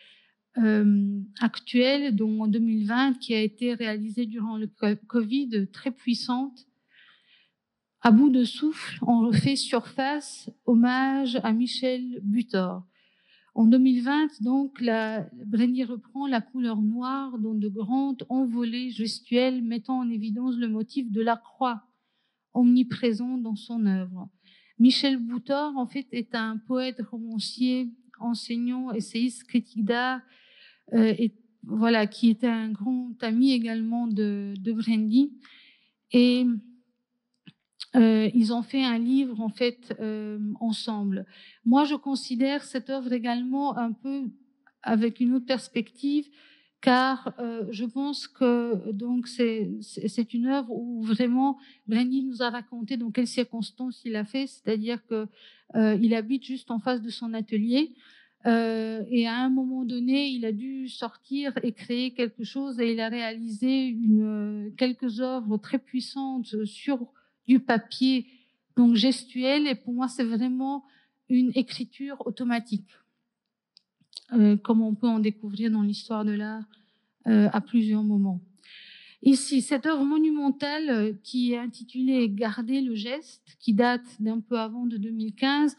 actuelle, donc en 2020, qui a été réalisée durant le Covid, très puissante. À bout de souffle, on refait surface, hommage à Michel Butor. En 2020, donc, Brandy reprend la couleur noire dans de grandes envolées gestuelles mettant en évidence le motif de la croix, omniprésent dans son œuvre. Michel Butor, en fait, est un poète, romancier, enseignant, essayiste, critique d'art, voilà, qui était un grand ami également de Brandy. Et ils ont fait un livre en fait ensemble. Moi, je considère cette œuvre également un peu avec une autre perspective, car je pense que donc c'est une œuvre où vraiment Brandy nous a raconté dans quelles circonstances il a fait, c'est-à-dire que il habite juste en face de son atelier. Et à un moment donné, il a dû sortir et créer quelque chose, et il a réalisé quelques œuvres très puissantes sur du papier, donc gestuel, et pour moi, c'est vraiment une écriture automatique, comme on peut en découvrir dans l'histoire de l'art à plusieurs moments. Ici, cette œuvre monumentale qui est intitulée « Garder le geste », qui date d'un peu avant de 2015,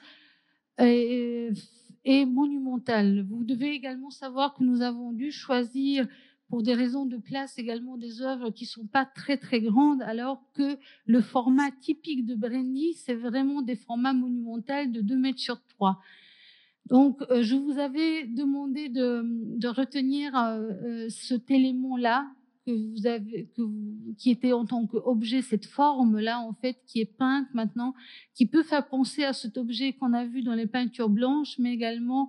est monumentale. Vous devez également savoir que nous avons dû choisir, pour des raisons de place, également des œuvres qui ne sont pas très très grandes, alors que le format typique de Brandy, c'est vraiment des formats monumentaux de 2 mètres sur 3. Donc, je vous avais demandé de retenir cet élément-là qui était en tant qu'objet, cette forme-là, en fait, qui est peinte maintenant, qui peut faire penser à cet objet qu'on a vu dans les peintures blanches, mais également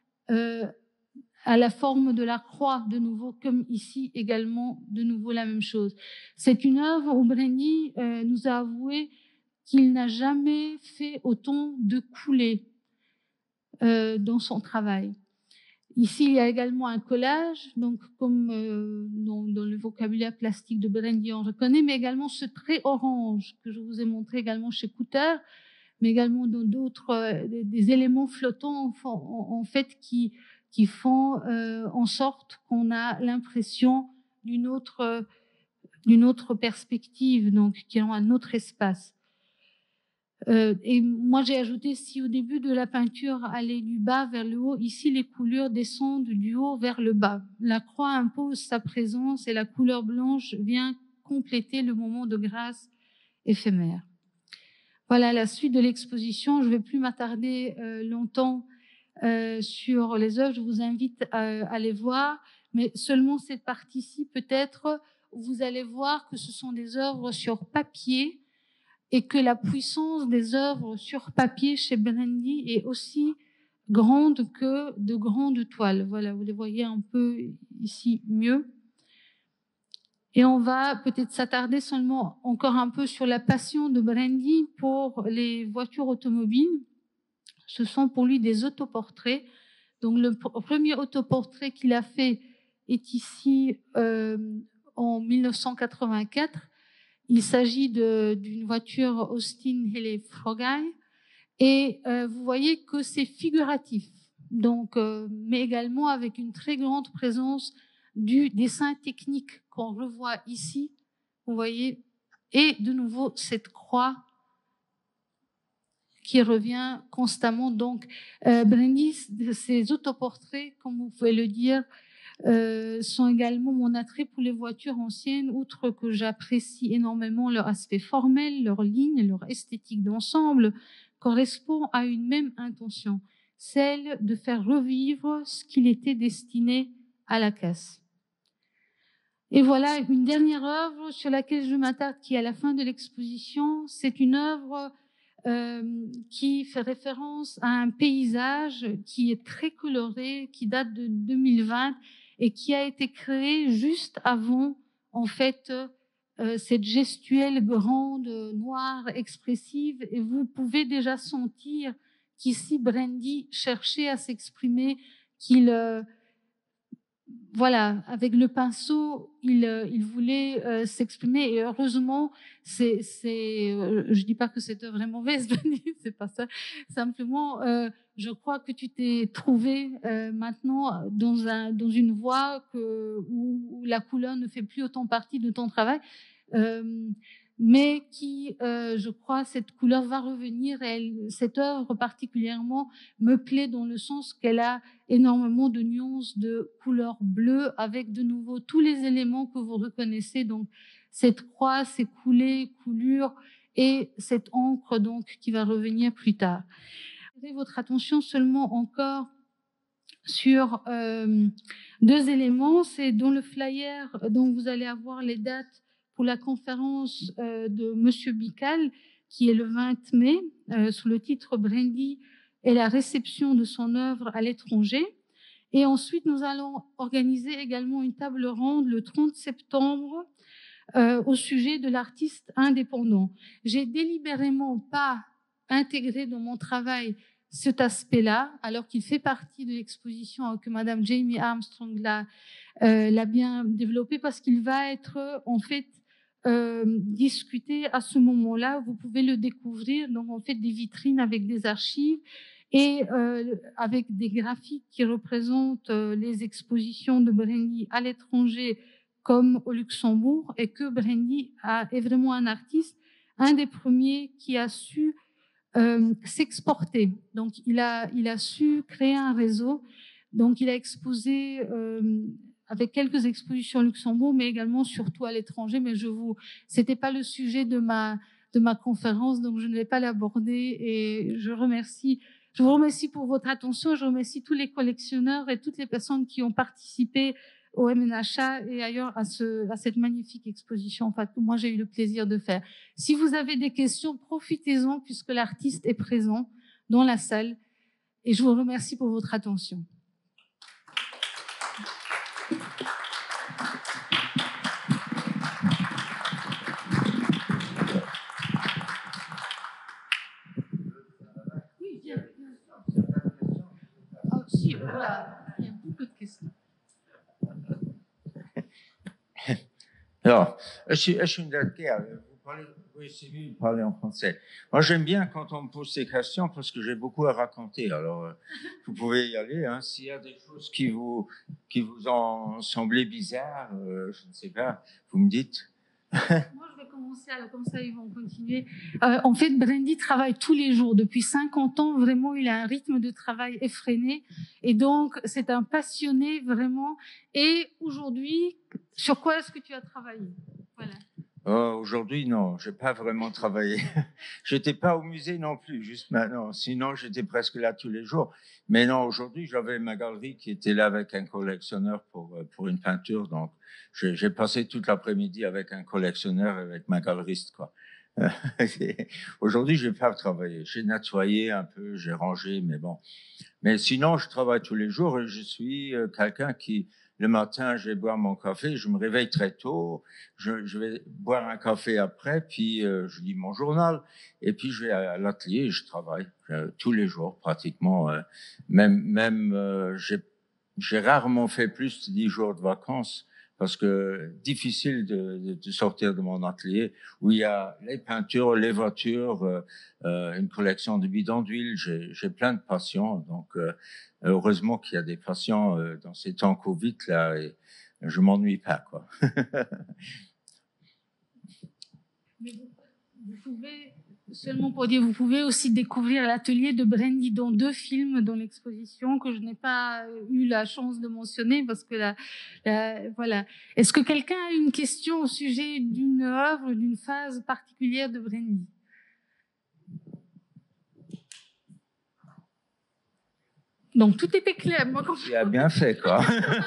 à la forme de la croix, de nouveau, comme ici également, de nouveau la même chose. C'est une œuvre où Brandy nous a avoué qu'il n'a jamais fait autant de coulées dans son travail. Ici, il y a également un collage, donc comme dans le vocabulaire plastique de Brandy, on reconnaît, mais également ce trait orange que je vous ai montré également chez Coutard, mais également dans d'autres des éléments flottants en fait qui font en sorte qu'on a l'impression d'une autre perspective, donc qui ont un autre espace. Et moi, j'ai ajouté, si au début de la peinture allait du bas vers le haut, ici, les couleurs descendent du haut vers le bas. La croix impose sa présence et la couleur blanche vient compléter le moment de grâce éphémère. Voilà la suite de l'exposition. Je ne vais plus m'attarder longtemps sur les œuvres. Je vous invite à les voir, mais seulement cette partie-ci, peut-être, vous allez voir que ce sont des œuvres sur papier, et que la puissance des œuvres sur papier chez Brandy est aussi grande que de grandes toiles. Voilà, vous les voyez un peu ici mieux. Et on va peut-être s'attarder seulement encore un peu sur la passion de Brandy pour les voitures automobiles. Ce sont pour lui des autoportraits. Donc le premier autoportrait qu'il a fait est ici en 1984. Il s'agit d'une voiture Austin Healey-Frogay et vous voyez que c'est figuratif, donc, mais également avec une très grande présence du dessin technique qu'on revoit ici, vous voyez, et de nouveau cette croix qui revient constamment. Donc, Brandy, ces autoportraits, comme vous pouvez le dire, sont également mon attrait pour les voitures anciennes, outre que j'apprécie énormément leur aspect formel, leur ligne, leur esthétique d'ensemble, correspond à une même intention, celle de faire revivre ce qu'il était destiné à la casse. Et voilà une dernière œuvre sur laquelle je m'attarde, qui est à la fin de l'exposition. C'est une œuvre qui fait référence à un paysage qui est très coloré, qui date de 2020 et qui a été créé juste avant, en fait, cette gestuelle grande, noire, expressive. Et vous pouvez déjà sentir qu'ici, Brandy cherchait à s'exprimer, qu'il voilà, avec le pinceau, il voulait s'exprimer, et heureusement, je dis pas que cette œuvre est mauvaise, c'est pas ça. Simplement, je crois que tu t'es trouvé maintenant dans une voie où la couleur ne fait plus autant partie de ton travail. Mais qui, je crois, cette couleur va revenir. Cette œuvre particulièrement me plaît dans le sens qu'elle a énormément de nuances de couleur bleue, avec de nouveau tous les éléments que vous reconnaissez. Donc, cette croix, ces coulées, coulures, et cette encre donc qui va revenir plus tard. J'attirerai votre attention seulement encore sur deux éléments. C'est dans le flyer dont vous allez avoir les dates pour la conférence de Monsieur Bical, qui est le 20 mai, sous le titre Brandy et la réception de son œuvre à l'étranger. Et ensuite, nous allons organiser également une table ronde le 30 septembre au sujet de l'artiste indépendant. J'ai délibérément pas intégré dans mon travail cet aspect-là, alors qu'il fait partie de l'exposition que Madame Jamie Armstrong l'a bien développé, parce qu'il va être en fait discuté à ce moment-là. Vous pouvez le découvrir, donc en fait des vitrines avec des archives et avec des graphiques qui représentent les expositions de Brandy à l'étranger comme au Luxembourg, et que Brandy est vraiment un artiste, un des premiers qui a su s'exporter. Donc, il a su créer un réseau. Donc, il a exposé avec quelques expositions au Luxembourg, mais également surtout à l'étranger. Mais c'était pas le sujet de ma conférence, donc je ne vais pas l'aborder. Et je vous remercie pour votre attention. Je remercie tous les collectionneurs et toutes les personnes qui ont participé au MNHA et ailleurs à cette magnifique exposition, enfin, que moi j'ai eu le plaisir de faire. Si vous avez des questions, profitez-en puisque l'artiste est présent dans la salle, et je vous remercie pour votre attention. Oui, bien. Oh, si, voilà, il y a beaucoup de questions. Alors, als je inderdaad, ja, Oui, c'est mieux de parler en français. Moi, j'aime bien quand on me pose ces questions parce que j'ai beaucoup à raconter. Alors, vous pouvez y aller. Hein. S'il y a des choses qui vous ont semblé bizarres, je ne sais pas, vous me dites. Moi, je vais commencer, alors comme ça, ils vont continuer. En fait, Brandy travaille tous les jours. Depuis 50 ans, vraiment, il a un rythme de travail effréné. Et donc, c'est un passionné, vraiment. Et aujourd'hui, sur quoi est-ce que tu as travaillé? Voilà. Aujourd'hui, non, j'ai pas vraiment travaillé. J'étais pas au musée non plus, juste maintenant. Sinon, j'étais presque là tous les jours. Mais non, aujourd'hui, j'avais ma galerie qui était là avec un collectionneur pour une peinture. Donc, j'ai passé toute l'après-midi avec un collectionneur, avec ma galeriste, quoi. Aujourd'hui, j'ai pas travaillé. J'ai nettoyé un peu, j'ai rangé, mais bon. Mais sinon, je travaille tous les jours et je suis quelqu'un qui, le matin, je vais boire mon café, je me réveille très tôt, je vais boire un café après, puis je lis mon journal, et puis je vais à l'atelier et je travaille tous les jours pratiquement. J'ai rarement fait plus de 10 jours de vacances parce que difficile de sortir de mon atelier où il y a les peintures, les voitures, une collection de bidons d'huile. J'ai plein de passions, donc heureusement qu'il y a des patients dans ces temps Covid là, et je m'ennuie pas quoi. Mais vous pouvez, seulement pour dire, vous pouvez aussi découvrir l'atelier de Brandy dans 2 films dans l'exposition que je n'ai pas eu la chance de mentionner parce que voilà. Est-ce que quelqu'un a une question au sujet d'une œuvre, d'une phase particulière de Brandy? Donc tout était clair. Moi, quand Tu as bien fait, quoi.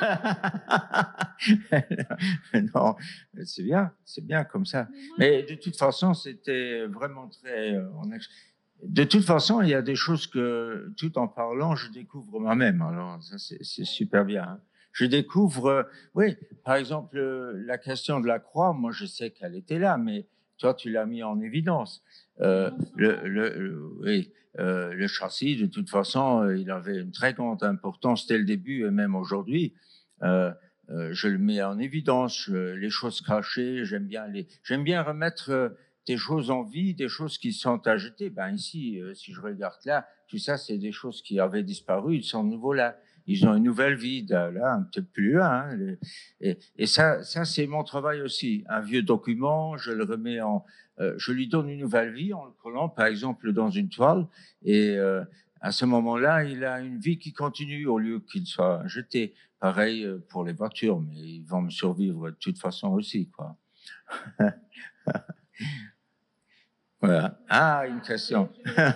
Non, c'est bien comme ça. Mais de toute façon, c'était vraiment très. De toute façon, il y a des choses que, tout en parlant, je découvre moi-même. Alors ça, c'est super bien. Hein. Je découvre, oui, par exemple, la question de la croix. Moi, je sais qu'elle était là, mais toi, tu l'as mis en évidence. Oui. Le châssis, de toute façon, il avait une très grande importance dès le début et même aujourd'hui. Je le mets en évidence, les choses cachées. J'aime bien remettre des choses en vie, des choses qui sont à jeter. Ben ici, si je regarde là, tout ça, c'est des choses qui avaient disparu, ils sont de nouveau là. Ils ont une nouvelle vie là, un petit peu plus loin. Hein. Et ça, c'est mon travail aussi. Un vieux document, je le remets je lui donne une nouvelle vie en le collant, par exemple, dans une toile. Et à ce moment-là, il a une vie qui continue au lieu qu'il soit jeté. Pareil pour les voitures, mais ils vont me survivre de toute façon aussi, quoi. Voilà. Ah, une question.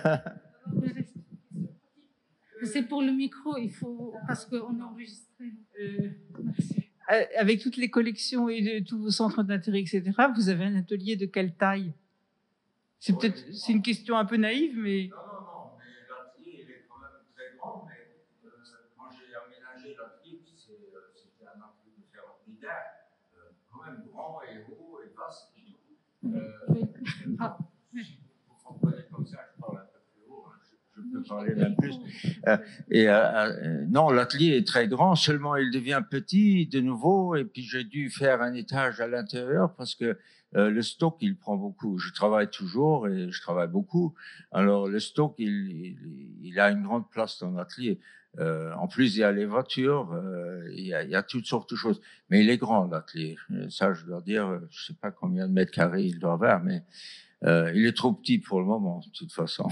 C'est pour le micro, il faut parce qu'on est enregistré. Merci. Avec toutes les collections et tous vos centres d'intérêt, etc., vous avez un atelier de quelle taille? C'est peut-être, c'est une question un peu naïve, mais... Non, mais l'atelier, il est quand même très grand, mais quand j'ai aménagé l'atelier, c'était un atelier de ferronnerie d'air, quand même grand et haut et vaste et tout. Si vous comprenez comme ça, je parle un peu plus haut, hein, je peux parler même plus. Non, l'atelier est très grand, seulement il devient petit de nouveau, et puis j'ai dû faire un étage à l'intérieur parce que le stock, il prend beaucoup. Je travaille toujours et je travaille beaucoup. Alors, le stock, il a une grande place dans l'atelier. En plus, il y a les voitures, il y a toutes sortes de choses. Mais il est grand, l'atelier. Ça, je dois dire, je sais pas combien de mètres carrés il doit avoir, mais il est trop petit pour le moment, de toute façon.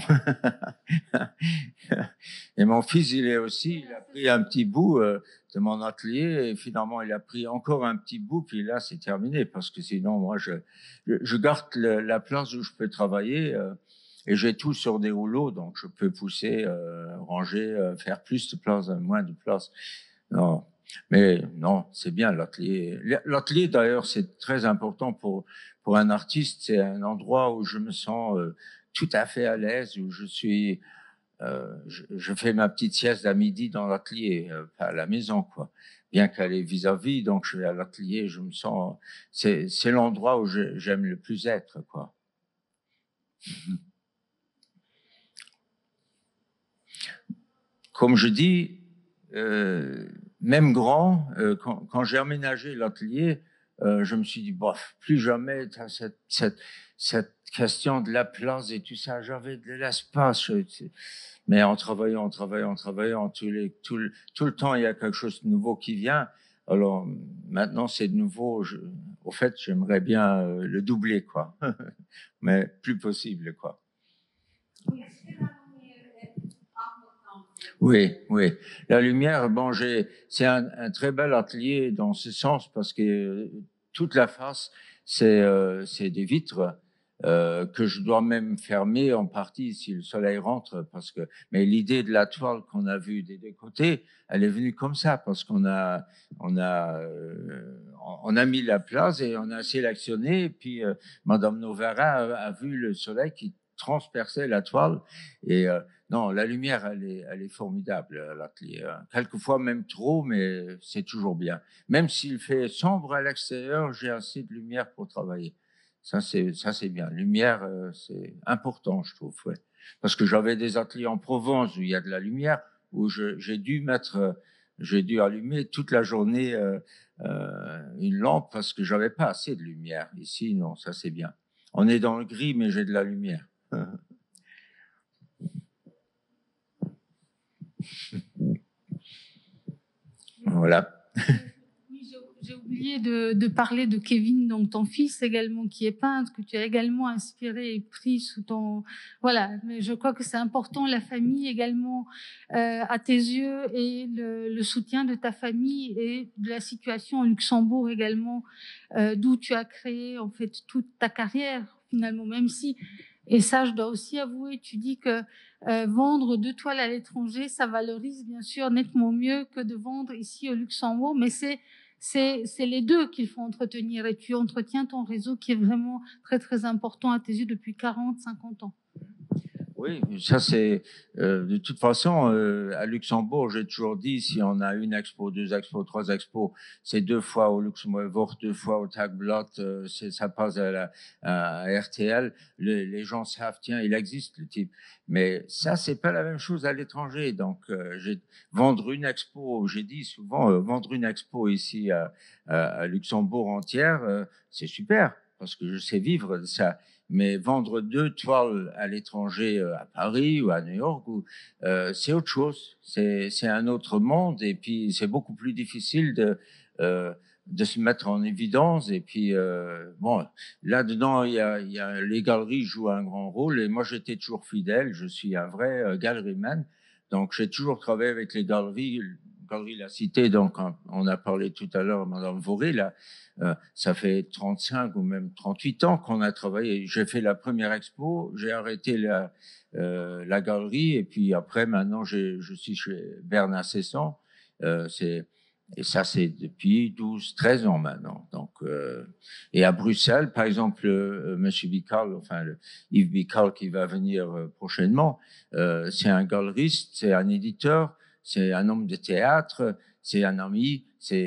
Et mon fils, il a pris un petit bout de mon atelier et finalement, il a pris encore un petit bout, puis là, c'est terminé parce que sinon, moi, je garde la place où je peux travailler et j'ai tout sur des rouleaux, donc je peux pousser, ranger, faire plus de place, moins de place. Non. Mais non, c'est bien l'atelier. L'atelier, d'ailleurs, c'est très important pour un artiste. C'est un endroit où je me sens tout à fait à l'aise, où je fais ma petite sieste à midi dans l'atelier, pas à la maison, quoi. Bien qu'elle est vis-à-vis, donc je vais à l'atelier, je me sens, c'est l'endroit où j'aime le plus être, quoi. Comme je dis, même grand, quand j'ai aménagé l'atelier, je me suis dit, bof, plus jamais cette question de la place et tout ça. J'avais de l'espace. Mais en travaillant, tout le temps, il y a quelque chose de nouveau qui vient. Alors, maintenant, c'est de nouveau. Au fait, j'aimerais bien le doubler, quoi. Mais plus possible, quoi. Oui, oui. La lumière, bon, c'est un très bel atelier dans ce sens parce que toute la face, c'est des vitres que je dois même fermer en partie si le soleil rentre mais l'idée de la toile qu'on a vue des deux côtés, elle est venue comme ça parce on a mis la place et on a sélectionné et puis Madame Novara a vu le soleil qui transperçait la toile et non, la lumière, elle est formidable à l'atelier. Quelquefois même trop, mais c'est toujours bien. Même s'il fait sombre à l'extérieur, j'ai assez de lumière pour travailler. Ça, c'est bien. Lumière, c'est important, je trouve. Ouais. Parce que j'avais des ateliers en Provence où il y a de la lumière, où j'ai dû allumer toute la journée une lampe parce que j'avais pas assez de lumière. Ici, non, ça c'est bien. On est dans le gris, mais j'ai de la lumière. Voilà. J'ai oublié de parler de Kevin, donc ton fils également qui est peintre, que tu as également inspiré et pris sous ton... Voilà, mais je crois que c'est important, la famille également à tes yeux et le soutien de ta famille et de la situation au Luxembourg également, d'où tu as créé en fait toute ta carrière finalement, même si... Et ça, je dois aussi avouer, tu dis que vendre 2 toiles à l'étranger, ça valorise bien sûr nettement mieux que de vendre ici au Luxembourg, mais c'est les deux qu'il faut entretenir et tu entretiens ton réseau qui est vraiment très très important à tes yeux depuis 40, 50 ans. Oui, ça c'est de toute façon à Luxembourg, j'ai toujours dit si on a une expo, 2 expos, 3 expos, c'est 2 fois au Luxembourg, 2 fois au Tagblatt, ça passe à RTL. Les gens savent tiens, il existe le type. Mais ça c'est pas la même chose à l'étranger. Donc vendre une expo, j'ai dit souvent vendre une expo ici à Luxembourg entière, c'est super parce que je sais vivre de ça. Mais vendre 2 toiles à l'étranger, à Paris ou à New York, c'est autre chose. C'est un autre monde et puis c'est beaucoup plus difficile de se mettre en évidence. Et puis bon, là-dedans, il y a les galeries jouent un grand rôle. Et moi, j'étais toujours fidèle. Je suis un vrai galeryman. Donc, j'ai toujours travaillé avec les galeries. Galerie La Cité, donc on a parlé tout à l'heure, Madame Vauré, là. Ça fait 35 ou même 38 ans qu'on a travaillé. J'ai fait la première expo, j'ai arrêté la galerie et puis après, maintenant, je suis chez Bernard Cessan. Et ça, c'est depuis 12, 13 ans maintenant. Donc, et à Bruxelles, par exemple, Monsieur Bical, enfin Yves Bical qui va venir prochainement, c'est un galeriste, c'est un éditeur, c'est un homme de théâtre, c'est un ami,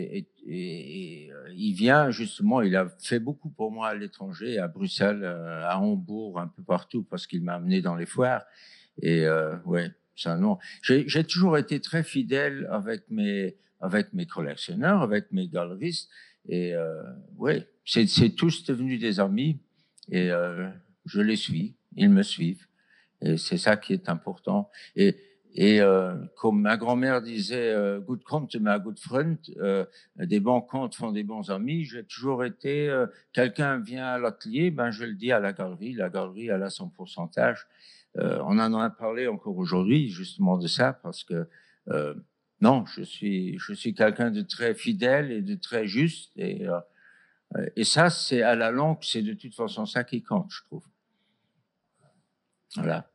et il vient justement, il a fait beaucoup pour moi à l'étranger, à Bruxelles, à Hambourg, un peu partout, parce qu'il m'a amené dans les foires. Et ouais, ça non. J'ai toujours été très fidèle avec mes collectionneurs, avec mes galeristes. Et ouais, c'est tous devenus des amis. Et je les suis, ils me suivent. Et c'est ça qui est important. Et comme ma grand-mère disait, good compte ma good friend, des bons comptes font des bons amis. J'ai toujours été, quelqu'un vient à l'atelier, ben je le dis à la galerie elle a son pourcentage. On en a parlé encore aujourd'hui justement de ça parce que non, je suis quelqu'un de très fidèle et de très juste et ça c'est à la longue, c'est de toute façon ça qui compte, je trouve. Voilà.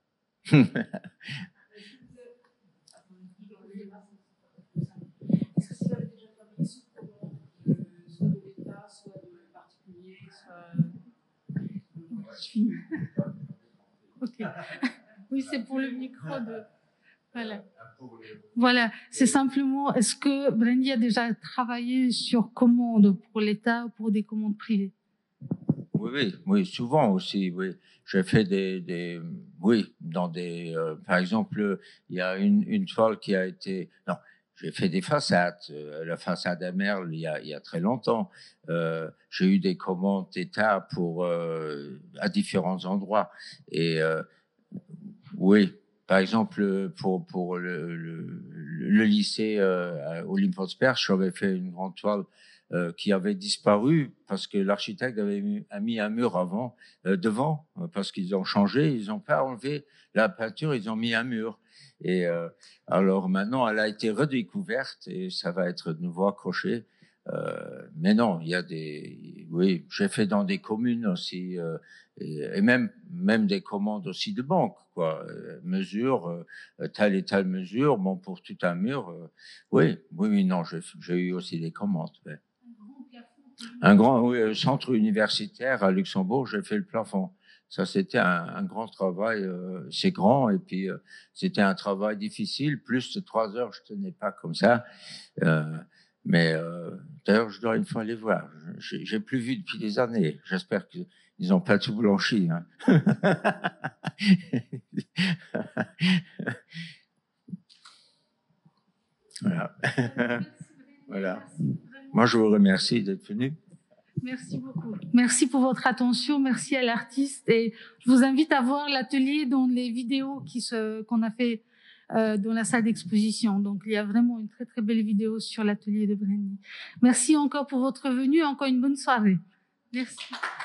Ok. Oui, c'est pour le micro de. Voilà. Voilà. C'est simplement, est-ce que Brandy a déjà travaillé sur commande pour l'État ou pour des commandes privées? Oui, souvent aussi, oui. J'ai fait oui, par exemple, il y a une toile qui a été, non, j'ai fait des façades, la façade à Merle il y a très longtemps. J'ai eu des commandes d'État pour à différents endroits. Et oui, par exemple pour le lycée Olympos-Perche, j'avais fait une grande toile qui avait disparu parce que l'architecte a mis un mur avant devant parce qu'ils ont changé, ils n'ont pas enlevé la peinture, ils ont mis un mur. Et alors maintenant, elle a été redécouverte et ça va être de nouveau accroché. Mais non, il y a oui, j'ai fait dans des communes aussi et même des commandes aussi de banque, quoi. Mesure, telle et telle mesure, bon pour tout un mur. Oui, non, j'ai eu aussi des commandes. Ouais. Un grand centre universitaire à Luxembourg, j'ai fait le plafond. Ça, c'était un grand travail. C'est grand et puis c'était un travail difficile. Plus de 3 heures, je tenais pas comme ça. Mais d'ailleurs, je dois une fois aller voir. J'ai plus vu depuis des années. J'espère qu'ils n'ont pas tout blanchi. Hein. Voilà. Voilà. Moi, je vous remercie d'être venu. Merci beaucoup. Merci pour votre attention. Merci à l'artiste. Et je vous invite à voir l'atelier dans les vidéos qu'on a fait dans la salle d'exposition. Donc, il y a vraiment une très, très belle vidéo sur l'atelier de Brenny. Merci encore pour votre venue. Encore une bonne soirée. Merci.